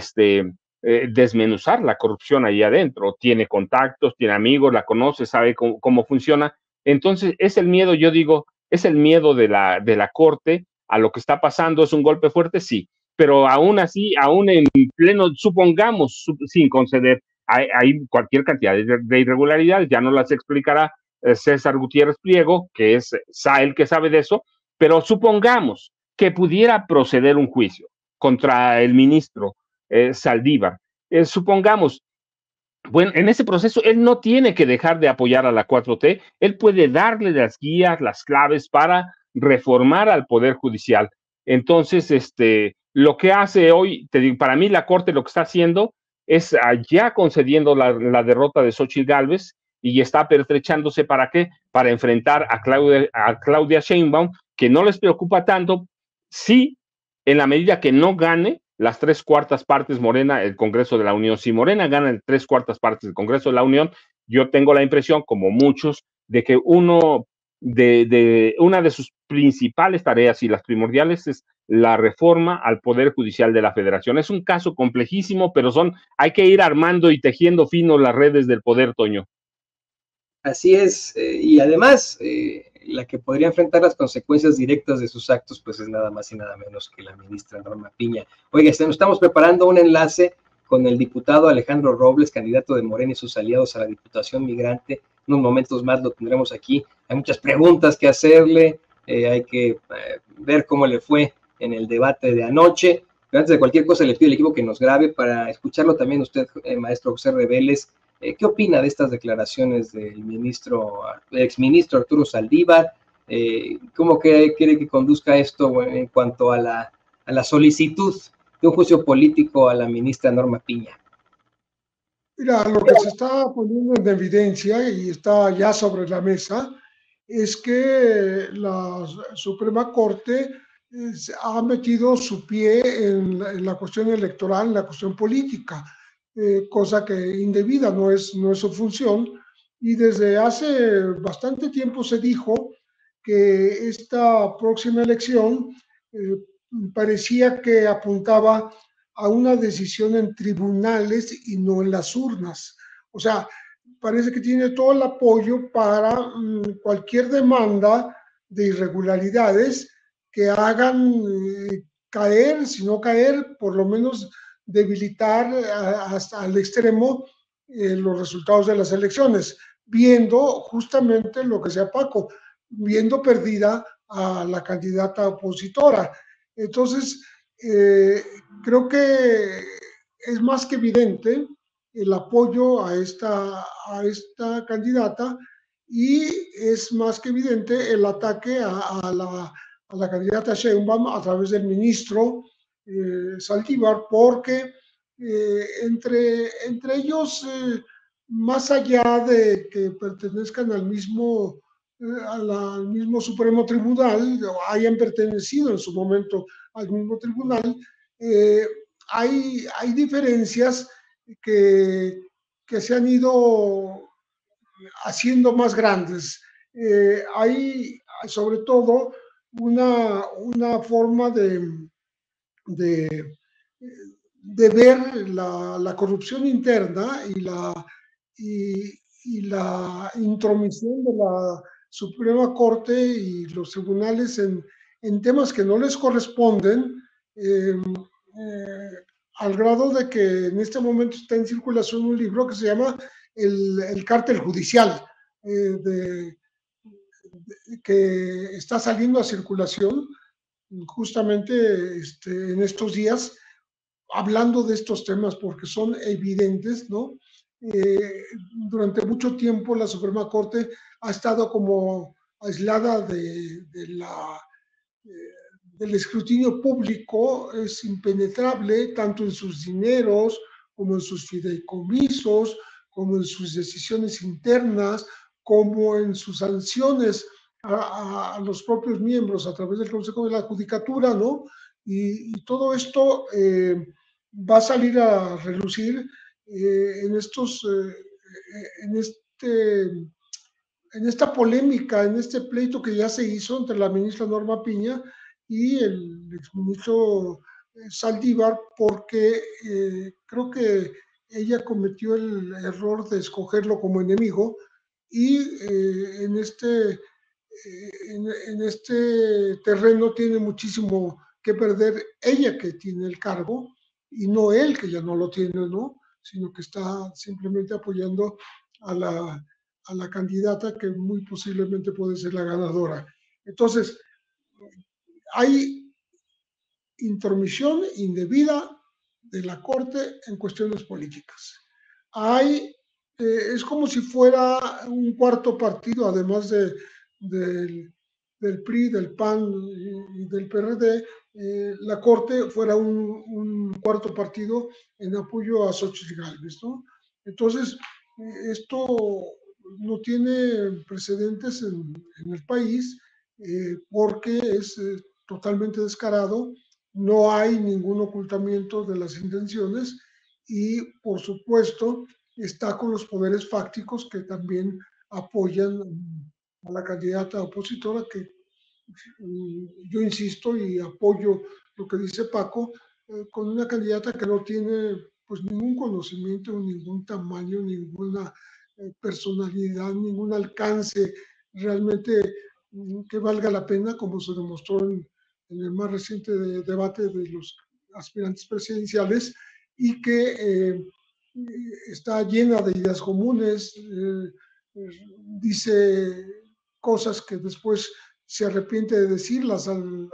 desmenuzar la corrupción ahí adentro. Tiene contactos, tiene amigos, la conoce, sabe cómo funciona. Entonces, es el miedo, yo digo, es el miedo de la Corte a lo que está pasando. ¿Es un golpe fuerte? Sí, pero aún así, aún en pleno, supongamos, sin conceder, hay cualquier cantidad de irregularidades, ya no las explicará César Gutiérrez Pliego, que es el que sabe de eso, pero supongamos que pudiera proceder un juicio contra el ministro Saldívar. Supongamos, bueno, en ese proceso él no tiene que dejar de apoyar a la 4T, él puede darle las guías, las claves para reformar al Poder Judicial. Entonces, lo que hace hoy, te digo, para mí la Corte lo que está haciendo es ya concediendo la derrota de Xochitl Gálvez, y está pertrechándose. ¿Para qué? Para enfrentar a Claudia Sheinbaum, que no les preocupa tanto, sí, en la medida que no gane las 3/4 partes Morena, el Congreso de la Unión. Si Morena gana el 3/4 partes del Congreso de la Unión, yo tengo la impresión, como muchos, de que una de sus principales tareas y las primordiales es la reforma al Poder Judicial de la Federación. Es un caso complejísimo, pero hay que ir armando y tejiendo fino las redes del poder, Toño. Así es, y además la que podría enfrentar las consecuencias directas de sus actos, pues es nada más y nada menos que la ministra Norma Piña. Oiga, nos estamos preparando un enlace con el diputado Alejandro Robles, candidato de Morena y sus aliados a la Diputación Migrante. En unos momentos más lo tendremos aquí. Hay muchas preguntas que hacerle, hay que ver cómo le fue en el debate de anoche. Pero antes de cualquier cosa le pido al equipo que nos grabe para escucharlo también usted, maestro José Reveles, ¿Qué opina de estas declaraciones del exministro Arturo Saldívar? ¿Cómo cree que conduzca esto en cuanto a la solicitud de un juicio político a la ministra Norma Piña? Mira, lo que se está poniendo en evidencia y está ya sobre la mesa es que la Suprema Corte ha metido su pie en la cuestión electoral, en la cuestión política, cosa que indebida, no es su función. Y desde hace bastante tiempo se dijo que esta próxima elección parecía que apuntaba a una decisión en tribunales y no en las urnas. O sea, parece que tiene todo el apoyo para cualquier demanda de irregularidades que hagan caer, si no caer, por lo menos debilitar hasta al extremo los resultados de las elecciones, viendo justamente lo que sea Paco, viendo perdida a la candidata opositora. Entonces, creo que es más que evidente el apoyo a esta candidata y es más que evidente el ataque a la candidata Sheinbaum a través del ministro Saldívar, porque entre ellos, más allá de que pertenezcan al mismo Supremo Tribunal, o hayan pertenecido en su momento al mismo tribunal, hay diferencias que se han ido haciendo más grandes. Hay sobre todo una forma de ver la corrupción interna y la intromisión de la Suprema Corte y los tribunales en temas que no les corresponden, al grado de que en este momento está en circulación un libro que se llama El Cártel Judicial, que está saliendo a circulación justamente en estos días, hablando de estos temas porque son evidentes, ¿no? Durante mucho tiempo la Suprema Corte ha estado como aislada del escrutinio público, es impenetrable tanto en sus dineros como en sus fideicomisos, como en sus decisiones internas, como en sus sanciones a los propios miembros a través del Consejo de la Judicatura, ¿no? Y todo esto va a salir a relucir en esta polémica, en este pleito que ya se hizo entre la ministra Norma Piña y el exministro Saldívar, porque creo que ella cometió el error de escogerlo como enemigo y en este terreno tiene muchísimo que perder ella, que tiene el cargo, y no él, que ya no lo tiene, ¿no? Sino que está simplemente apoyando a la candidata que muy posiblemente puede ser la ganadora. Entonces, hay intromisión indebida de la Corte en cuestiones políticas. Es como si fuera un cuarto partido, además del PRI, del PAN y del PRD, la Corte fuera un cuarto partido en apoyo a Xóchitl Gálvez, ¿no? Entonces, esto no tiene precedentes en el país porque es totalmente descarado, no hay ningún ocultamiento de las intenciones y, por supuesto, está con los poderes fácticos que también apoyan a la candidata opositora, que yo insisto y apoyo lo que dice Paco, con una candidata que no tiene pues ningún conocimiento, ningún tamaño, ninguna personalidad, ningún alcance realmente que valga la pena, como se demostró en el más reciente debate de los aspirantes presidenciales, y que está llena de ideas comunes, dice cosas que después se arrepiente de decirlas al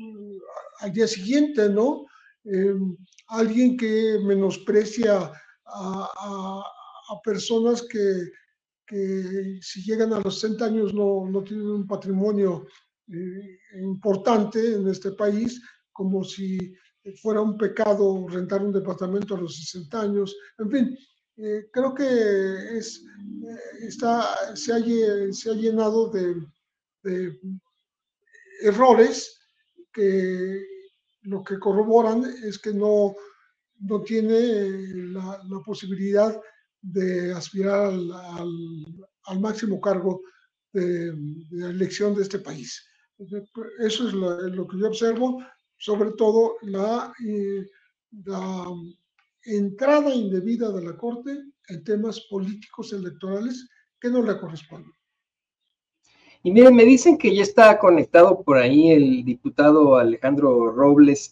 día siguiente, ¿no? Alguien que menosprecia a personas que si llegan a los 60 años no tienen un patrimonio importante en este país, como si fuera un pecado rentar un departamento a los 60 años. En fin, creo que se ha llenado de errores que lo que corroboran es que no tiene la posibilidad de aspirar al máximo cargo de la elección de este país. Eso es lo que yo observo, sobre todo la entrada indebida de la Corte en temas políticos electorales que no le corresponden. Y miren, me dicen que ya está conectado por ahí el diputado Alejandro Robles.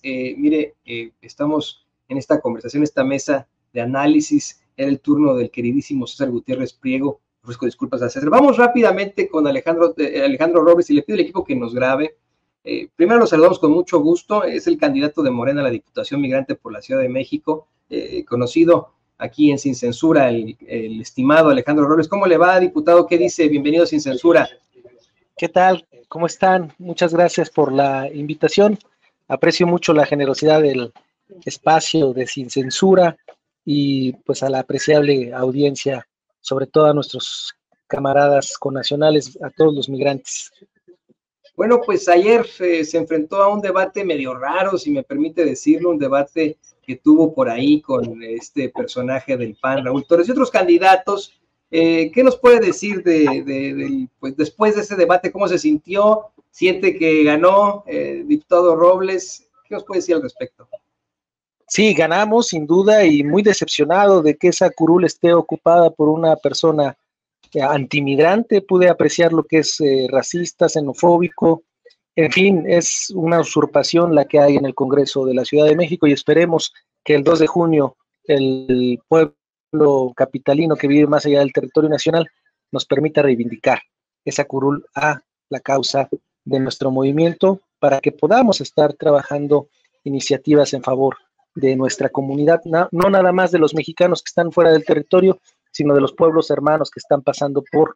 Estamos en esta conversación, esta mesa de análisis. Era el turno del queridísimo César Gutiérrez Priego. Ofrezco disculpas a César. Vamos rápidamente con Alejandro Robles y le pido al equipo que nos grabe. Primero lo saludamos con mucho gusto. Es el candidato de Morena a la Diputación Migrante por la Ciudad de México, conocido aquí en Sin Censura, el estimado Alejandro Robles. ¿Cómo le va, diputado? ¿Qué dice? Bienvenido a Sin Censura. ¿Qué tal? ¿Cómo están? Muchas gracias por la invitación. Aprecio mucho la generosidad del espacio de Sin Censura y pues a la apreciable audiencia, sobre todo a nuestros camaradas connacionales, a todos los migrantes. Bueno, pues ayer se enfrentó a un debate medio raro, si me permite decirlo, un debate que tuvo por ahí con este personaje del PAN, Raúl Torres, y otros candidatos. ¿Qué nos puede decir pues después de ese debate? ¿Cómo se sintió? ¿Siente que ganó diputado Robles? ¿Qué nos puede decir al respecto? Sí, ganamos sin duda y muy decepcionado de que esa curul esté ocupada por una persona antimigrante. Pude apreciar lo que es racista, xenofóbico. En fin, es una usurpación la que hay en el Congreso de la Ciudad de México y esperemos que el 2 de junio el pueblo capitalino que vive más allá del territorio nacional nos permita reivindicar esa curul a la causa de nuestro movimiento para que podamos estar trabajando iniciativas en favor de nuestra comunidad, no nada más de los mexicanos que están fuera del territorio, sino de los pueblos hermanos que están pasando por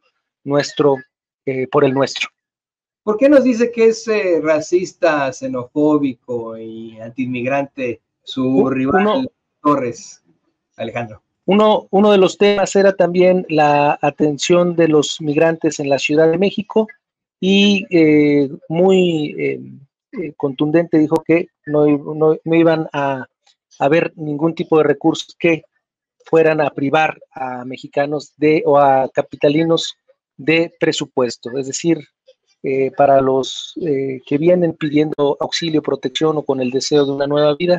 el nuestro. ¿Por qué nos dice que es racista, xenofóbico y antiinmigrante su rival Torres, Alejandro? Uno de los temas era también la atención de los migrantes en la Ciudad de México y muy contundente dijo que no iban a haber ningún tipo de recursos que fueran a privar a mexicanos o a capitalinos de presupuesto, es decir, para los que vienen pidiendo auxilio, protección o con el deseo de una nueva vida,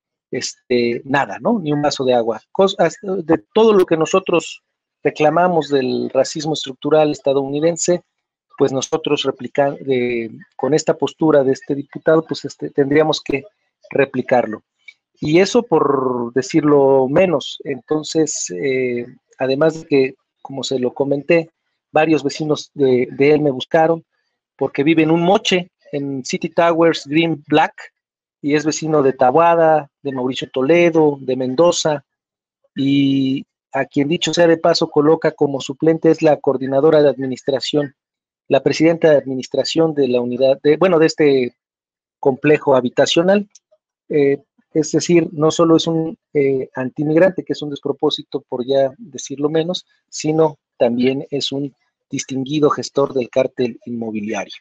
nada, ¿no? Ni un vaso de agua. De todo lo que nosotros reclamamos del racismo estructural estadounidense, pues nosotros con esta postura de este diputado, pues tendríamos que replicarlo. Y eso por decirlo menos. Entonces, además de que, como se lo comenté, varios vecinos de él me buscaron porque vive en un moche en City Towers Green Black y es vecino de Taboada, de Mauricio Toledo, de Mendoza, y a quien dicho sea de paso coloca como suplente es la coordinadora de administración, la presidenta de administración de la unidad, de este complejo habitacional. Es decir, no solo es un antimigrante, que es un despropósito por ya decirlo menos, sino también es un distinguido gestor del cártel inmobiliario.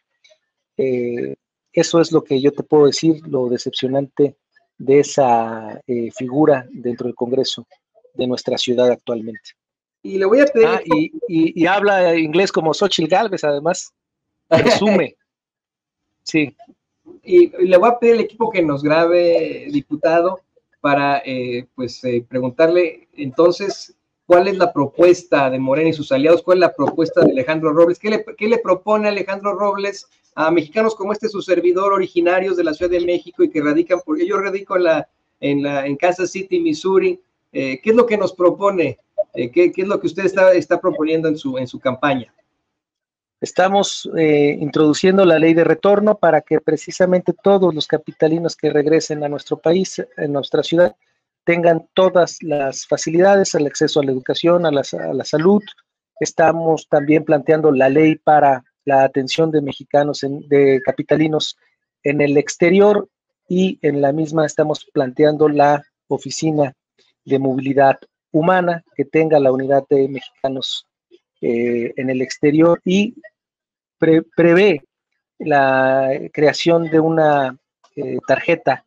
Eso es lo que yo te puedo decir, lo decepcionante de esa figura dentro del Congreso de nuestra ciudad actualmente. Y le voy a pedir... y habla inglés como Xóchitl Gálvez, además. Presume. Sí. Y le voy a pedir al equipo que nos grabe, diputado, para preguntarle entonces cuál es la propuesta de Morena y sus aliados, cuál es la propuesta de Alejandro Robles, qué le propone Alejandro Robles a mexicanos como su servidor, originarios de la Ciudad de México y que radican, porque yo radico en Kansas City, Missouri. ¿Qué es lo que nos propone? ¿Qué es lo que usted está proponiendo en su campaña? Estamos introduciendo la ley de retorno para que precisamente todos los capitalinos que regresen a nuestro país, en nuestra ciudad, tengan todas las facilidades, el acceso a la educación, a la salud. Estamos también planteando la ley para la atención de mexicanos, de capitalinos en el exterior, y en la misma estamos planteando la oficina de movilidad humana que tenga la unidad de mexicanos en el exterior, y prevé la creación de una tarjeta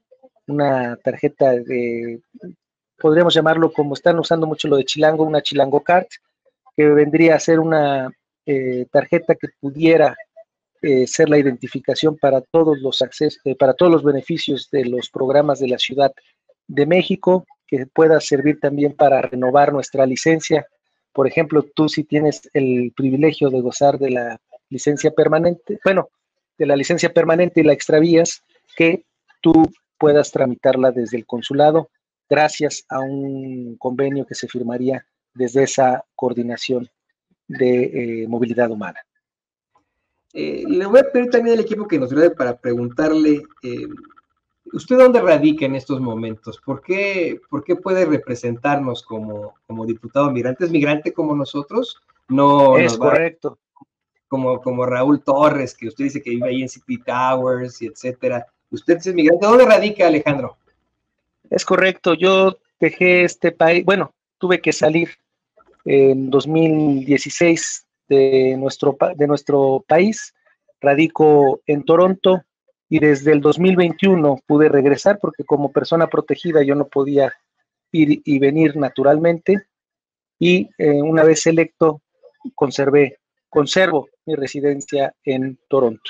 de, podríamos llamarlo, como están usando mucho lo de Chilango, una Chilango Card, que vendría a ser una tarjeta que pudiera ser la identificación para todos los accesos, para todos los beneficios de los programas de la Ciudad de México, que pueda servir también para renovar nuestra licencia. Por ejemplo, tú si tienes el privilegio de gozar de la licencia permanente, bueno, de la licencia permanente y la extravías, que tú puedas tramitarla desde el consulado gracias a un convenio que se firmaría desde esa coordinación de movilidad humana. Le voy a pedir también al equipo que nos grabe para preguntarle, ¿usted dónde radica en estos momentos? ¿Por qué puede representarnos como diputado migrante? ¿Es migrante como nosotros? No es correcto. Como Raúl Torres, que usted dice que vive ahí en City Towers y etcétera. ¿Usted es migrante? ¿Dónde radica, Alejandro? Es correcto. Yo dejé este país, bueno, tuve que salir en 2016 de nuestro país. Radico en Toronto y desde el 2021 pude regresar porque como persona protegida yo no podía ir y venir naturalmente, y una vez electo conservo mi residencia en Toronto.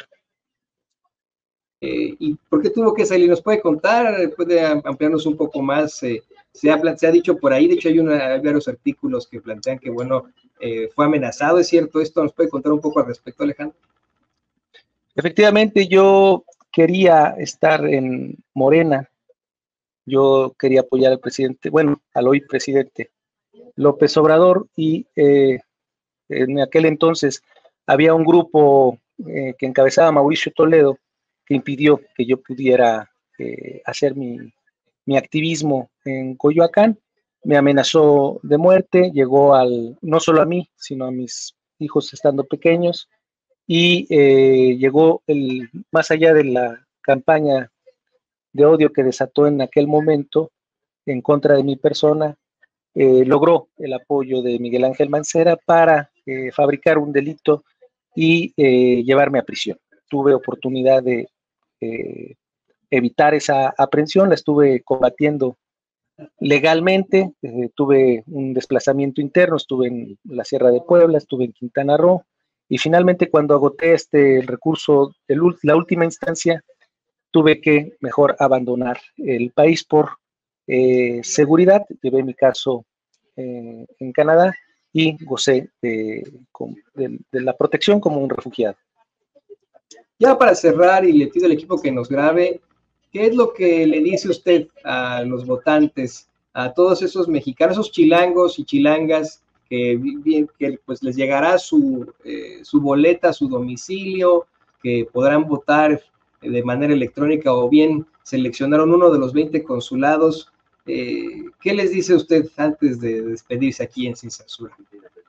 ¿Y por qué tuvo que salir? ¿Nos puede contar? ¿Puede ampliarnos un poco más? Se ha dicho por ahí, de hecho hay varios artículos que plantean que, bueno, fue amenazado, ¿es cierto esto? ¿Nos puede contar un poco al respecto, Alejandro? Efectivamente, yo quería estar en Morena, yo quería apoyar al presidente, bueno, al hoy presidente López Obrador, y en aquel entonces había un grupo que encabezaba Mauricio Toledo que impidió que yo pudiera hacer mi activismo en Coyoacán. Me amenazó de muerte, llegó no solo a mí, sino a mis hijos estando pequeños, y llegó más allá de la campaña de odio que desató en aquel momento en contra de mi persona, logró el apoyo de Miguel Ángel Mancera para fabricar un delito y llevarme a prisión. Tuve oportunidad de evitar esa aprehensión, la estuve combatiendo legalmente, tuve un desplazamiento interno, estuve en la Sierra de Puebla, estuve en Quintana Roo, y finalmente cuando agoté el recurso de la última instancia, tuve que mejor abandonar el país por seguridad. Llevé mi caso en Canadá y gocé de la protección como un refugiado. Ya para cerrar, y le pido al equipo que nos grabe, ¿qué es lo que le dice usted a los votantes, a todos esos mexicanos, esos chilangos y chilangas que pues les llegará su boleta a su domicilio, que podrán votar de manera electrónica o bien seleccionaron uno de los 20 consulados? ¿Qué les dice usted antes de despedirse aquí en Sin Censura?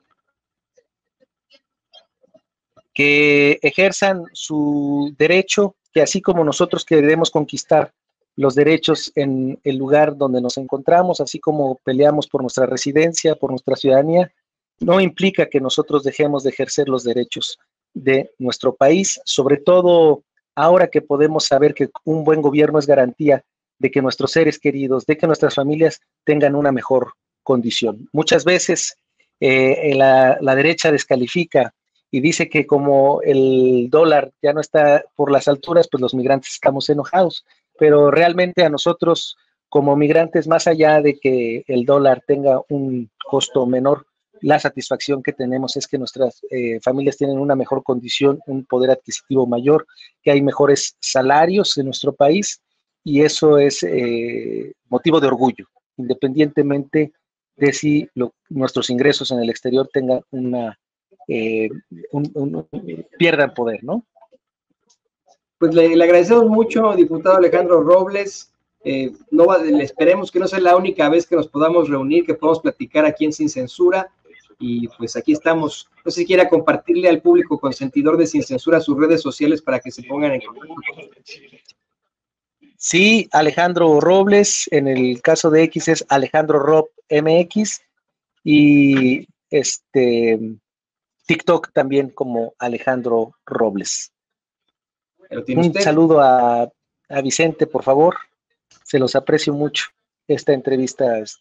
Que ejerzan su derecho, que así como nosotros queremos conquistar los derechos en el lugar donde nos encontramos, así como peleamos por nuestra residencia, por nuestra ciudadanía, no implica que nosotros dejemos de ejercer los derechos de nuestro país, sobre todo ahora que podemos saber que un buen gobierno es garantía de que nuestros seres queridos, de que nuestras familias tengan una mejor condición. Muchas veces la derecha descalifica y dice que como el dólar ya no está por las alturas, pues los migrantes estamos enojados, pero realmente a nosotros como migrantes, más allá de que el dólar tenga un costo menor, la satisfacción que tenemos es que nuestras familias tienen una mejor condición, un poder adquisitivo mayor, que hay mejores salarios en nuestro país, y eso es motivo de orgullo, independientemente de si nuestros ingresos en el exterior tengan pierdan poder, ¿no? Pues le agradecemos mucho, diputado Alejandro Robles. esperemos que no sea la única vez que nos podamos reunir, que podamos platicar aquí en Sin Censura, y pues aquí estamos. No sé si quiera compartirle al público consentidor de Sin Censura sus redes sociales para que se pongan en contacto. Sí, Alejandro Robles, en el caso de X es Alejandro Rob MX, y TikTok también como Alejandro Robles. Un saludo a Vicente, por favor. Se los aprecio mucho esta entrevista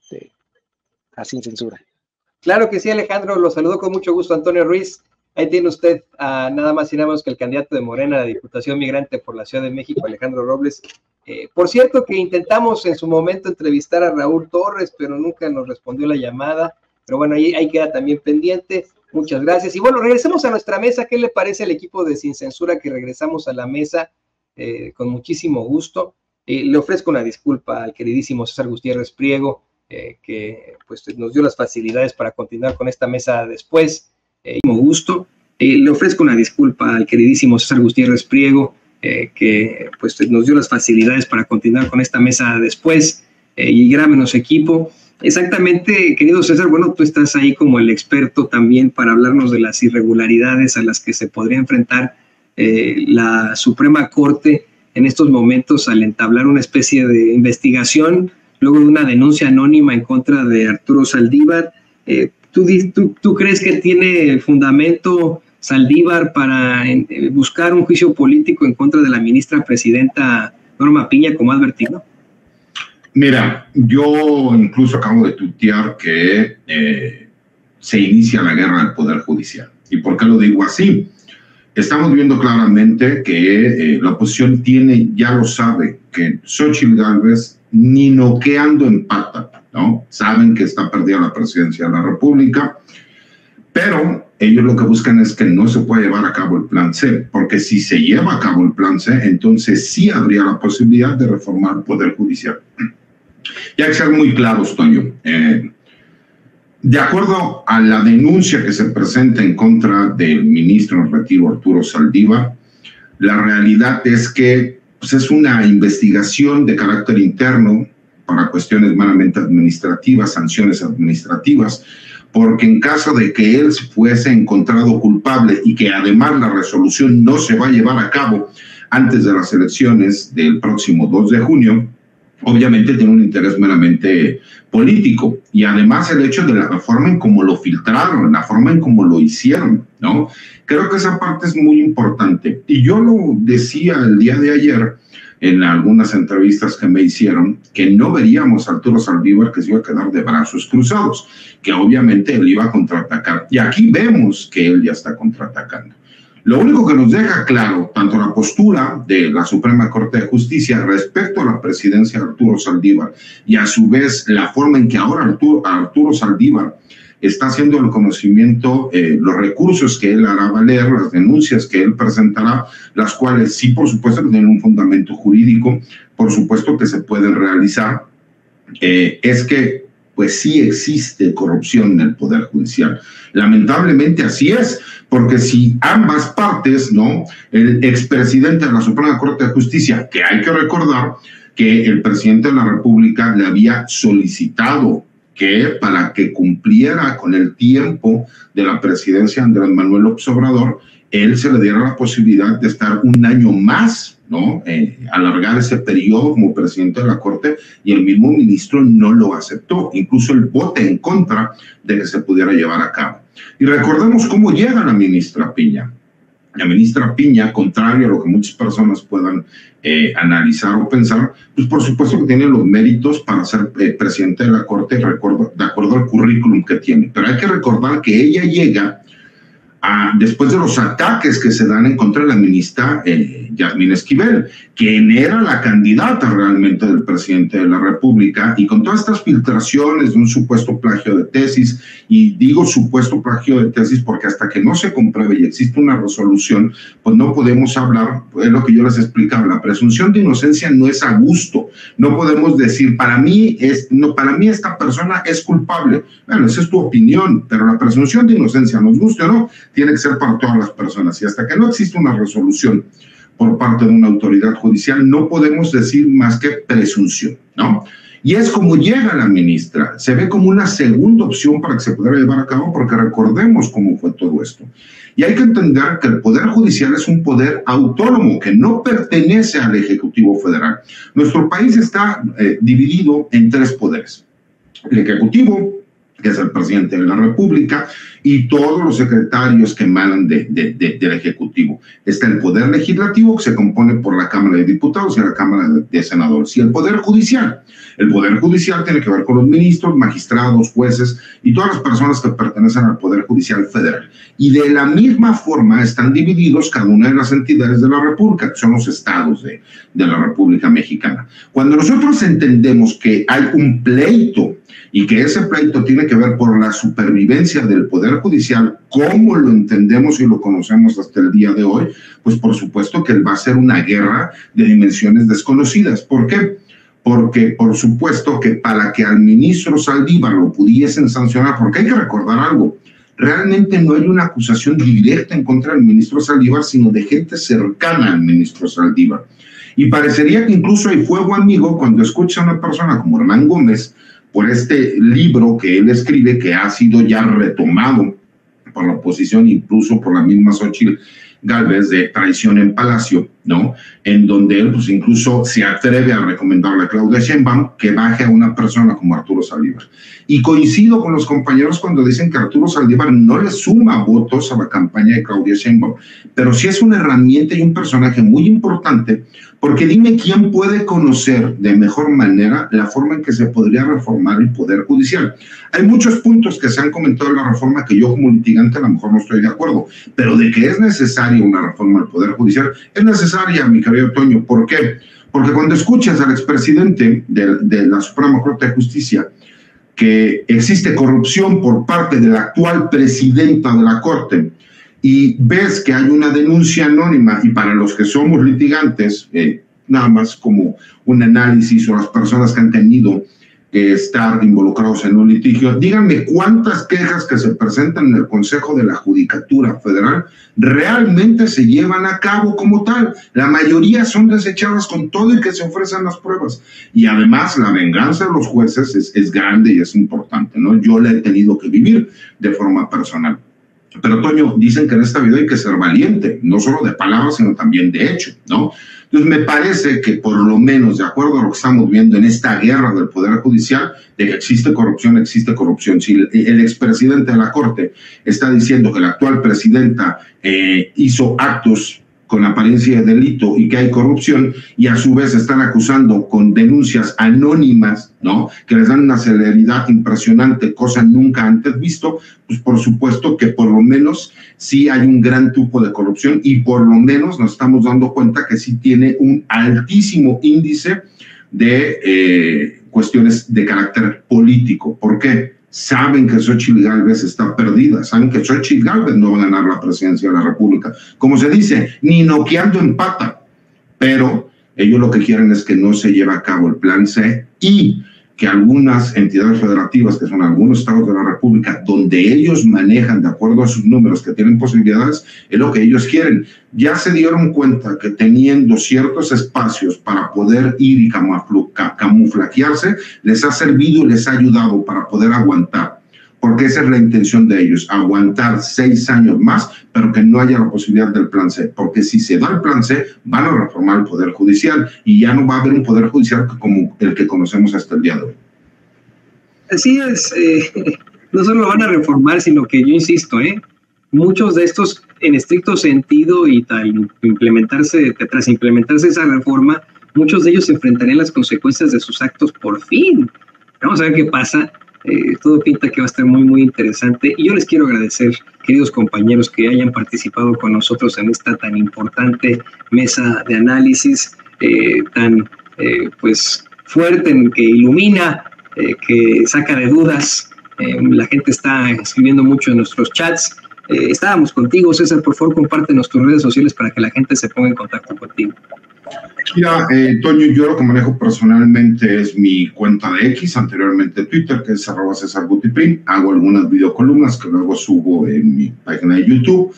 a Sin Censura. Claro que sí, Alejandro, lo saludo con mucho gusto. Antonio Ruiz, ahí tiene usted a nada más y nada menos que el candidato de Morena a la Diputación Migrante por la Ciudad de México, Alejandro Robles. Por cierto que intentamos en su momento entrevistar a Raúl Torres, pero nunca nos respondió la llamada, pero bueno, ahí queda también pendiente. Muchas gracias. Y bueno, regresemos a nuestra mesa. ¿Qué le parece al equipo de Sin Censura que regresamos a la mesa con muchísimo gusto? Le ofrezco una disculpa al queridísimo César Gutiérrez Priego, que pues nos dio las facilidades para continuar con esta mesa después. Muchísimo gusto. Le ofrezco una disculpa al queridísimo César Gutiérrez Priego, que pues nos dio las facilidades para continuar con esta mesa después, y grábenos equipo. Exactamente, querido César, bueno, tú estás ahí como el experto también para hablarnos de las irregularidades a las que se podría enfrentar la Suprema Corte en estos momentos al entablar una especie de investigación luego de una denuncia anónima en contra de Arturo Saldívar. ¿Tú crees que tiene fundamento Saldívar para buscar un juicio político en contra de la ministra presidenta Norma Piña, como ha advertido? Mira, yo incluso acabo de tuitear que se inicia la guerra del Poder Judicial. ¿Y por qué lo digo así? Estamos viendo claramente que la oposición ya lo sabe, que Xóchitl Gálvez ni noqueando empata, ¿no? Saben que está perdida la presidencia de la República, pero ellos lo que buscan es que no se pueda llevar a cabo el plan C, porque si se lleva a cabo el plan C, entonces sí habría la posibilidad de reformar el Poder Judicial. Y hay que ser muy claros, Toño. De acuerdo a la denuncia que se presenta en contra del ministro en retiro Arturo Saldívar, la realidad es que pues, es una investigación de carácter interno para cuestiones meramente administrativas, sanciones administrativas, porque en caso de que él fuese encontrado culpable y que además la resolución no se va a llevar a cabo antes de las elecciones del próximo 2 de junio, obviamente tiene un interés meramente político, y además el hecho de la forma en cómo lo filtraron, la forma en cómo lo hicieron, ¿no? Creo que esa parte es muy importante. Y yo lo decía el día de ayer en algunas entrevistas que me hicieron, que no veríamos a Arturo Saldívar que se iba a quedar de brazos cruzados, que obviamente él iba a contraatacar. Y aquí vemos que él ya está contraatacando. Lo único que nos deja claro, tanto la postura de la Suprema Corte de Justicia respecto a la presidencia de Arturo Saldívar y a su vez la forma en que ahora Arturo Saldívar está haciendo el conocimiento, los recursos que él hará valer, las denuncias que él presentará, las cuales sí, por supuesto, que tienen un fundamento jurídico, por supuesto que se pueden realizar, es que pues sí existe corrupción en el Poder Judicial. Lamentablemente así es, porque si ambas partes, ¿no? El expresidente de la Suprema Corte de Justicia, que hay que recordar que el presidente de la República le había solicitado que para que cumpliera con el tiempo de la presidencia de Andrés Manuel López Obrador, él se le diera la posibilidad de estar un año más, ¿no? Alargar ese periodo como presidente de la Corte, y el mismo ministro no lo aceptó, incluso el vote en contra de que se pudiera llevar a cabo. Y recordemos cómo llega la ministra Piña. La ministra Piña, contrario a lo que muchas personas puedan analizar o pensar, pues por supuesto que tiene los méritos para ser presidente de la Corte, de acuerdo al currículum que tiene. Pero hay que recordar que ella llega después de los ataques que se dan en contra de la ministra Yasmín Esquivel, quien era la candidata realmente del presidente de la República, y con todas estas filtraciones de un supuesto plagio de tesis, y digo supuesto plagio de tesis porque hasta que no se compruebe y existe una resolución, pues no podemos hablar, es lo que yo les explicaba, la presunción de inocencia no es a gusto, no podemos decir, para mí esta persona es culpable. Bueno, esa es tu opinión, pero la presunción de inocencia, nos guste o no, tiene que ser para todas las personas, y hasta que no existe una resolución por parte de una autoridad judicial, no podemos decir más que presunción, ¿no? Y es como llega la ministra, se ve como una segunda opción para que se pudiera llevar a cabo, porque recordemos cómo fue todo esto. Y hay que entender que el Poder Judicial es un poder autónomo que no pertenece al Ejecutivo Federal. Nuestro país está dividido en 3 poderes. El Ejecutivo, que es el presidente de la República, y todos los secretarios que emanan del Ejecutivo. Está el Poder Legislativo, que se compone por la Cámara de Diputados y la Cámara de Senadores, y el Poder Judicial. El Poder Judicial tiene que ver con los ministros, magistrados, jueces y todas las personas que pertenecen al Poder Judicial Federal. Y de la misma forma están divididos cada una de las entidades de la República, que son los estados de la República Mexicana. Cuando nosotros entendemos que hay un pleito y que ese pleito tiene que ver por la supervivencia del Poder Judicial, como lo entendemos y lo conocemos hasta el día de hoy, pues por supuesto que va a ser una guerra de dimensiones desconocidas. ¿Por qué? Porque por supuesto que para que al ministro Saldívar lo pudiesen sancionar, porque hay que recordar algo, realmente no hay una acusación directa en contra del ministro Saldívar, sino de gente cercana al ministro Saldívar. Y parecería que incluso hay fuego amigo cuando escucha a una persona como Hernán Gómez por este libro que él escribe, que ha sido ya retomado por la oposición, incluso por la misma Xochitl Gálvez, de Traición en Palacio, ¿no? En donde él pues incluso se atreve a recomendarle a Claudia Sheinbaum que baje a una persona como Arturo Saldívar. Y coincido con los compañeros cuando dicen que Arturo Saldívar no le suma votos a la campaña de Claudia Sheinbaum, pero sí es una herramienta y un personaje muy importante, porque dime quién puede conocer de mejor manera la forma en que se podría reformar el Poder Judicial. Hay muchos puntos que se han comentado en la reforma que yo como litigante a lo mejor no estoy de acuerdo, pero de que es necesaria una reforma del Poder Judicial, es necesaria, mi querido Toño. ¿Por qué? Porque cuando escuchas al expresidente de la Suprema Corte de Justicia que existe corrupción por parte de la actual presidenta de la Corte, y ves que hay una denuncia anónima, y para los que somos litigantes, nada más como un análisis, o las personas que han tenido que estar involucrados en un litigio, díganme cuántas quejas que se presentan en el Consejo de la Judicatura Federal realmente se llevan a cabo como tal. La mayoría son desechadas con todo y que se ofrecen las pruebas. Y además la venganza de los jueces es grande y es importante, ¿no? Yo la he tenido que vivir de forma personal. Pero, Toño, dicen que en esta vida hay que ser valiente, no solo de palabras, sino también de hecho, ¿no? Entonces, me parece que por lo menos, de acuerdo a lo que estamos viendo en esta guerra del Poder Judicial, de que existe corrupción, existe corrupción. Si el expresidente de la Corte está diciendo que la actual presidenta hizo actos con apariencia de delito y que hay corrupción, y a su vez están acusando con denuncias anónimas, ¿no?, que les dan una celeridad impresionante, cosa nunca antes visto, pues por supuesto que por lo menos sí hay un gran tipo de corrupción, y por lo menos nos estamos dando cuenta que sí tiene un altísimo índice de cuestiones de carácter político. ¿Por qué? Saben que Xochitl Gálvez está perdida, saben que Xochitl Gálvez no va a ganar la presidencia de la República. Como se dice, ni noqueando empata, pero ellos lo que quieren es que no se lleve a cabo el plan C, y que algunas entidades federativas, que son algunos estados de la República, donde ellos manejan de acuerdo a sus números, que tienen posibilidades, es lo que ellos quieren. Ya se dieron cuenta que teniendo ciertos espacios para poder ir y camuflajearse, les ha servido y les ha ayudado para poder aguantar, porque esa es la intención de ellos, aguantar 6 años más, pero que no haya la posibilidad del plan C, porque si se da el plan C, van a reformar el Poder Judicial, y ya no va a haber un Poder Judicial como el que conocemos hasta el día de hoy. Así es, no solo lo van a reformar, sino que yo insisto, muchos de estos, en estricto sentido, y tras implementarse esa reforma, muchos de ellos se enfrentarían las consecuencias de sus actos por fin. Vamos a ver qué pasa. Todo pinta que va a estar muy, muy interesante. Y yo les quiero agradecer, queridos compañeros, que hayan participado con nosotros en esta tan importante mesa de análisis, tan pues fuerte, que ilumina, que saca de dudas. La gente está escribiendo mucho en nuestros chats. Estábamos contigo, César. Por favor, compártenos tus redes sociales para que la gente se ponga en contacto contigo. Mira, Toño, yo lo que manejo personalmente es mi cuenta de X, anteriormente Twitter, que es @CesarGutiPrim. Hago algunas videocolumnas que luego subo en mi página de YouTube,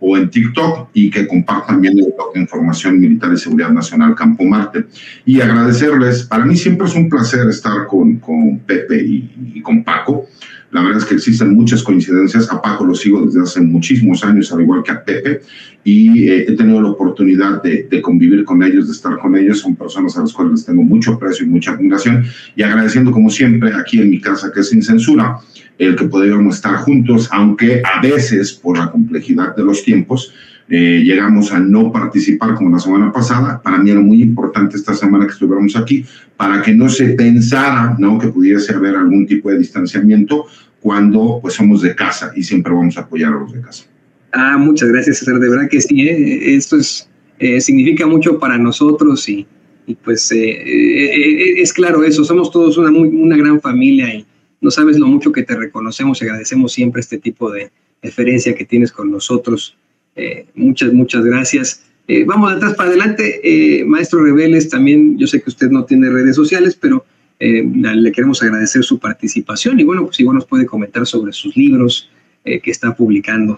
o en TikTok, y que compartan bien el blog de Información Militar y Seguridad Nacional Campo Marte. Y agradecerles, para mí siempre es un placer estar con Pepe y con Paco. La verdad es que existen muchas coincidencias. A Paco lo sigo desde hace muchísimos años, al igual que a Pepe, y he tenido la oportunidad de convivir con ellos, de estar con ellos. Son personas a las cuales les tengo mucho aprecio y mucha admiración, y agradeciendo como siempre aquí en mi casa, que es Sin Censura, el que podríamos estar juntos, aunque a veces por la complejidad de los tiempos llegamos a no participar como la semana pasada. Para mí era muy importante esta semana que estuviéramos aquí para que no se pensara, ¿no?, que pudiese haber algún tipo de distanciamiento cuando pues somos de casa y siempre vamos a apoyar a los de casa. Muchas gracias, César, de verdad que sí, esto significa mucho para nosotros y pues es claro eso, somos todos una gran familia y no sabes lo mucho que te reconocemos y agradecemos siempre este tipo de deferencia que tienes con nosotros. Muchas gracias. Vamos de atrás para adelante. Maestro Reveles, también yo sé que usted no tiene redes sociales, pero le queremos agradecer su participación y bueno, pues igual nos puede comentar sobre sus libros que está publicando.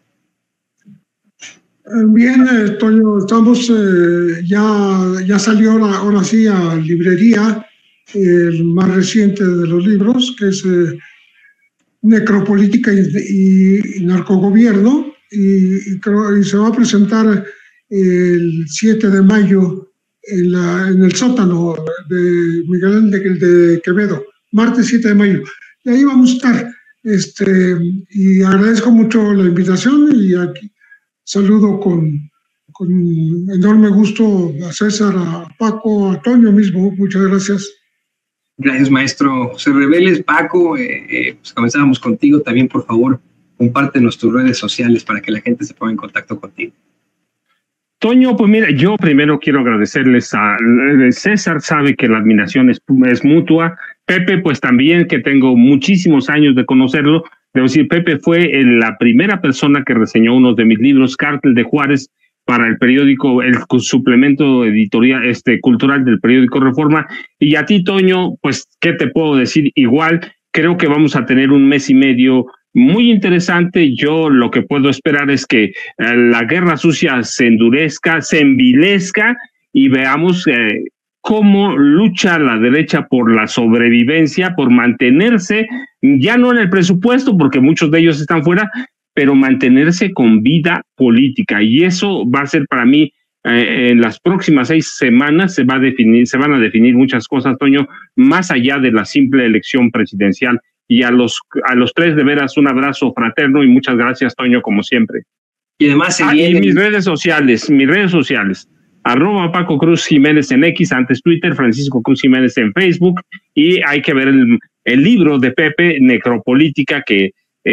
Bien, Toño, estamos, ya salió ahora sí a librería el más reciente de los libros, que es Necropolítica y Narcogobierno, y se va a presentar el 7 de mayo en el sótano de Miguel Ángel de Quevedo, martes 7 de mayo. Y ahí vamos a estar. Y agradezco mucho la invitación y aquí saludo con enorme gusto a César, a Paco, a Toño mismo. Muchas gracias. Gracias, maestro José Reveles. Paco, pues comenzábamos contigo. También, por favor, compártenos tus redes sociales para que la gente se ponga en contacto contigo. Toño, pues mira, yo primero quiero agradecerles a César, sabe que la admiración es mutua. Pepe, pues también, que tengo muchísimos años de conocerlo. Debo decir, Pepe fue la primera persona que reseñó uno de mis libros, Cártel de Juárez, para el periódico, el suplemento editorial cultural del periódico Reforma. Y a ti, Toño, pues, ¿qué te puedo decir? Igual, creo que vamos a tener un mes y medio muy interesante. Yo lo que puedo esperar es que la guerra sucia se endurezca, se envilezca y veamos cómo lucha la derecha por la sobrevivencia, por mantenerse, ya no en el presupuesto, porque muchos de ellos están fuera, pero mantenerse con vida política. Y eso va a ser para mí, en las próximas 6 semanas se van a definir muchas cosas, Toño, más allá de la simple elección presidencial. Y a los tres, de veras, un abrazo fraterno y muchas gracias, Toño, como siempre. Y además y mis redes sociales, @ Paco Cruz Jiménez en X, antes Twitter, Francisco Cruz Jiménez en Facebook, y hay que ver el libro de Pepe, Necropolítica, que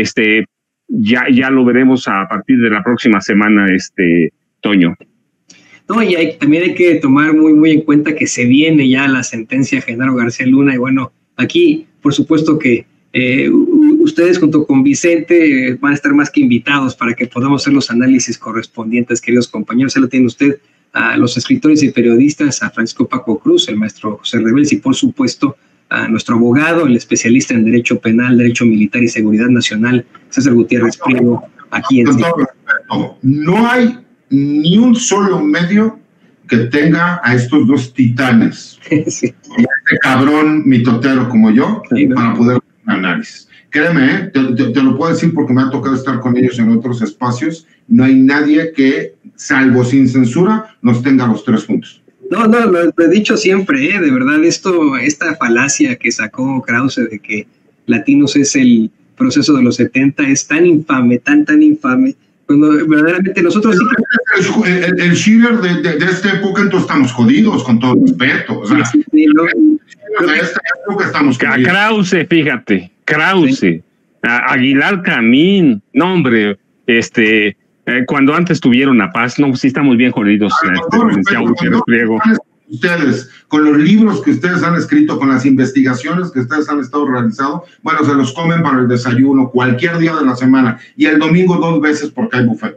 ya lo veremos a partir de la próxima semana, Toño. No, y también hay que tomar muy, muy en cuenta que se viene ya la sentencia de Genaro García Luna, y bueno, aquí, por supuesto que ustedes junto con Vicente van a estar más que invitados para que podamos hacer los análisis correspondientes, queridos compañeros. Se lo tiene usted a los escritores y periodistas, a Francisco Paco Cruz, el maestro José Reveles, y por supuesto a nuestro abogado, el especialista en Derecho Penal, Derecho Militar y Seguridad Nacional, César Gutiérrez Priego, aquí en Con todo respeto, no hay ni un solo medio que tenga a estos dos titanes, sí, y a este cabrón mitotero como yo, sí, ¿no?, para poder hacer un análisis. Créeme, te lo puedo decir porque me ha tocado estar con ellos en otros espacios. No hay nadie que, salvo Sin Censura, nos tenga los tres juntos. No, lo he dicho siempre, de verdad, esta falacia que sacó Krause de que Latinos es el proceso de los 70 es tan infame, tan infame, cuando verdaderamente nosotros... El Schiller de esta época, entonces estamos jodidos, con todo respeto. O sea, sí, de esta época estamos jodidos. A Krause, fíjate, Krause, sí. A Aguilar Camín, no hombre, cuando antes tuvieron la paz, no, sí estamos bien jodidos. Ustedes, con los libros que ustedes han escrito, con las investigaciones que ustedes han estado realizando, bueno, se los comen para el desayuno cualquier día de la semana y el domingo 2 veces porque hay buffet.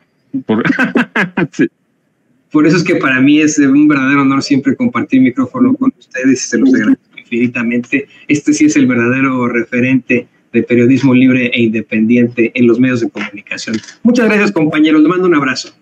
Sí. Por eso es que para mí es un verdadero honor siempre compartir micrófono con ustedes y se los agradezco infinitamente. Sí es el verdadero referente de periodismo libre e independiente en los medios de comunicación. Muchas gracias, compañeros. Les mando un abrazo.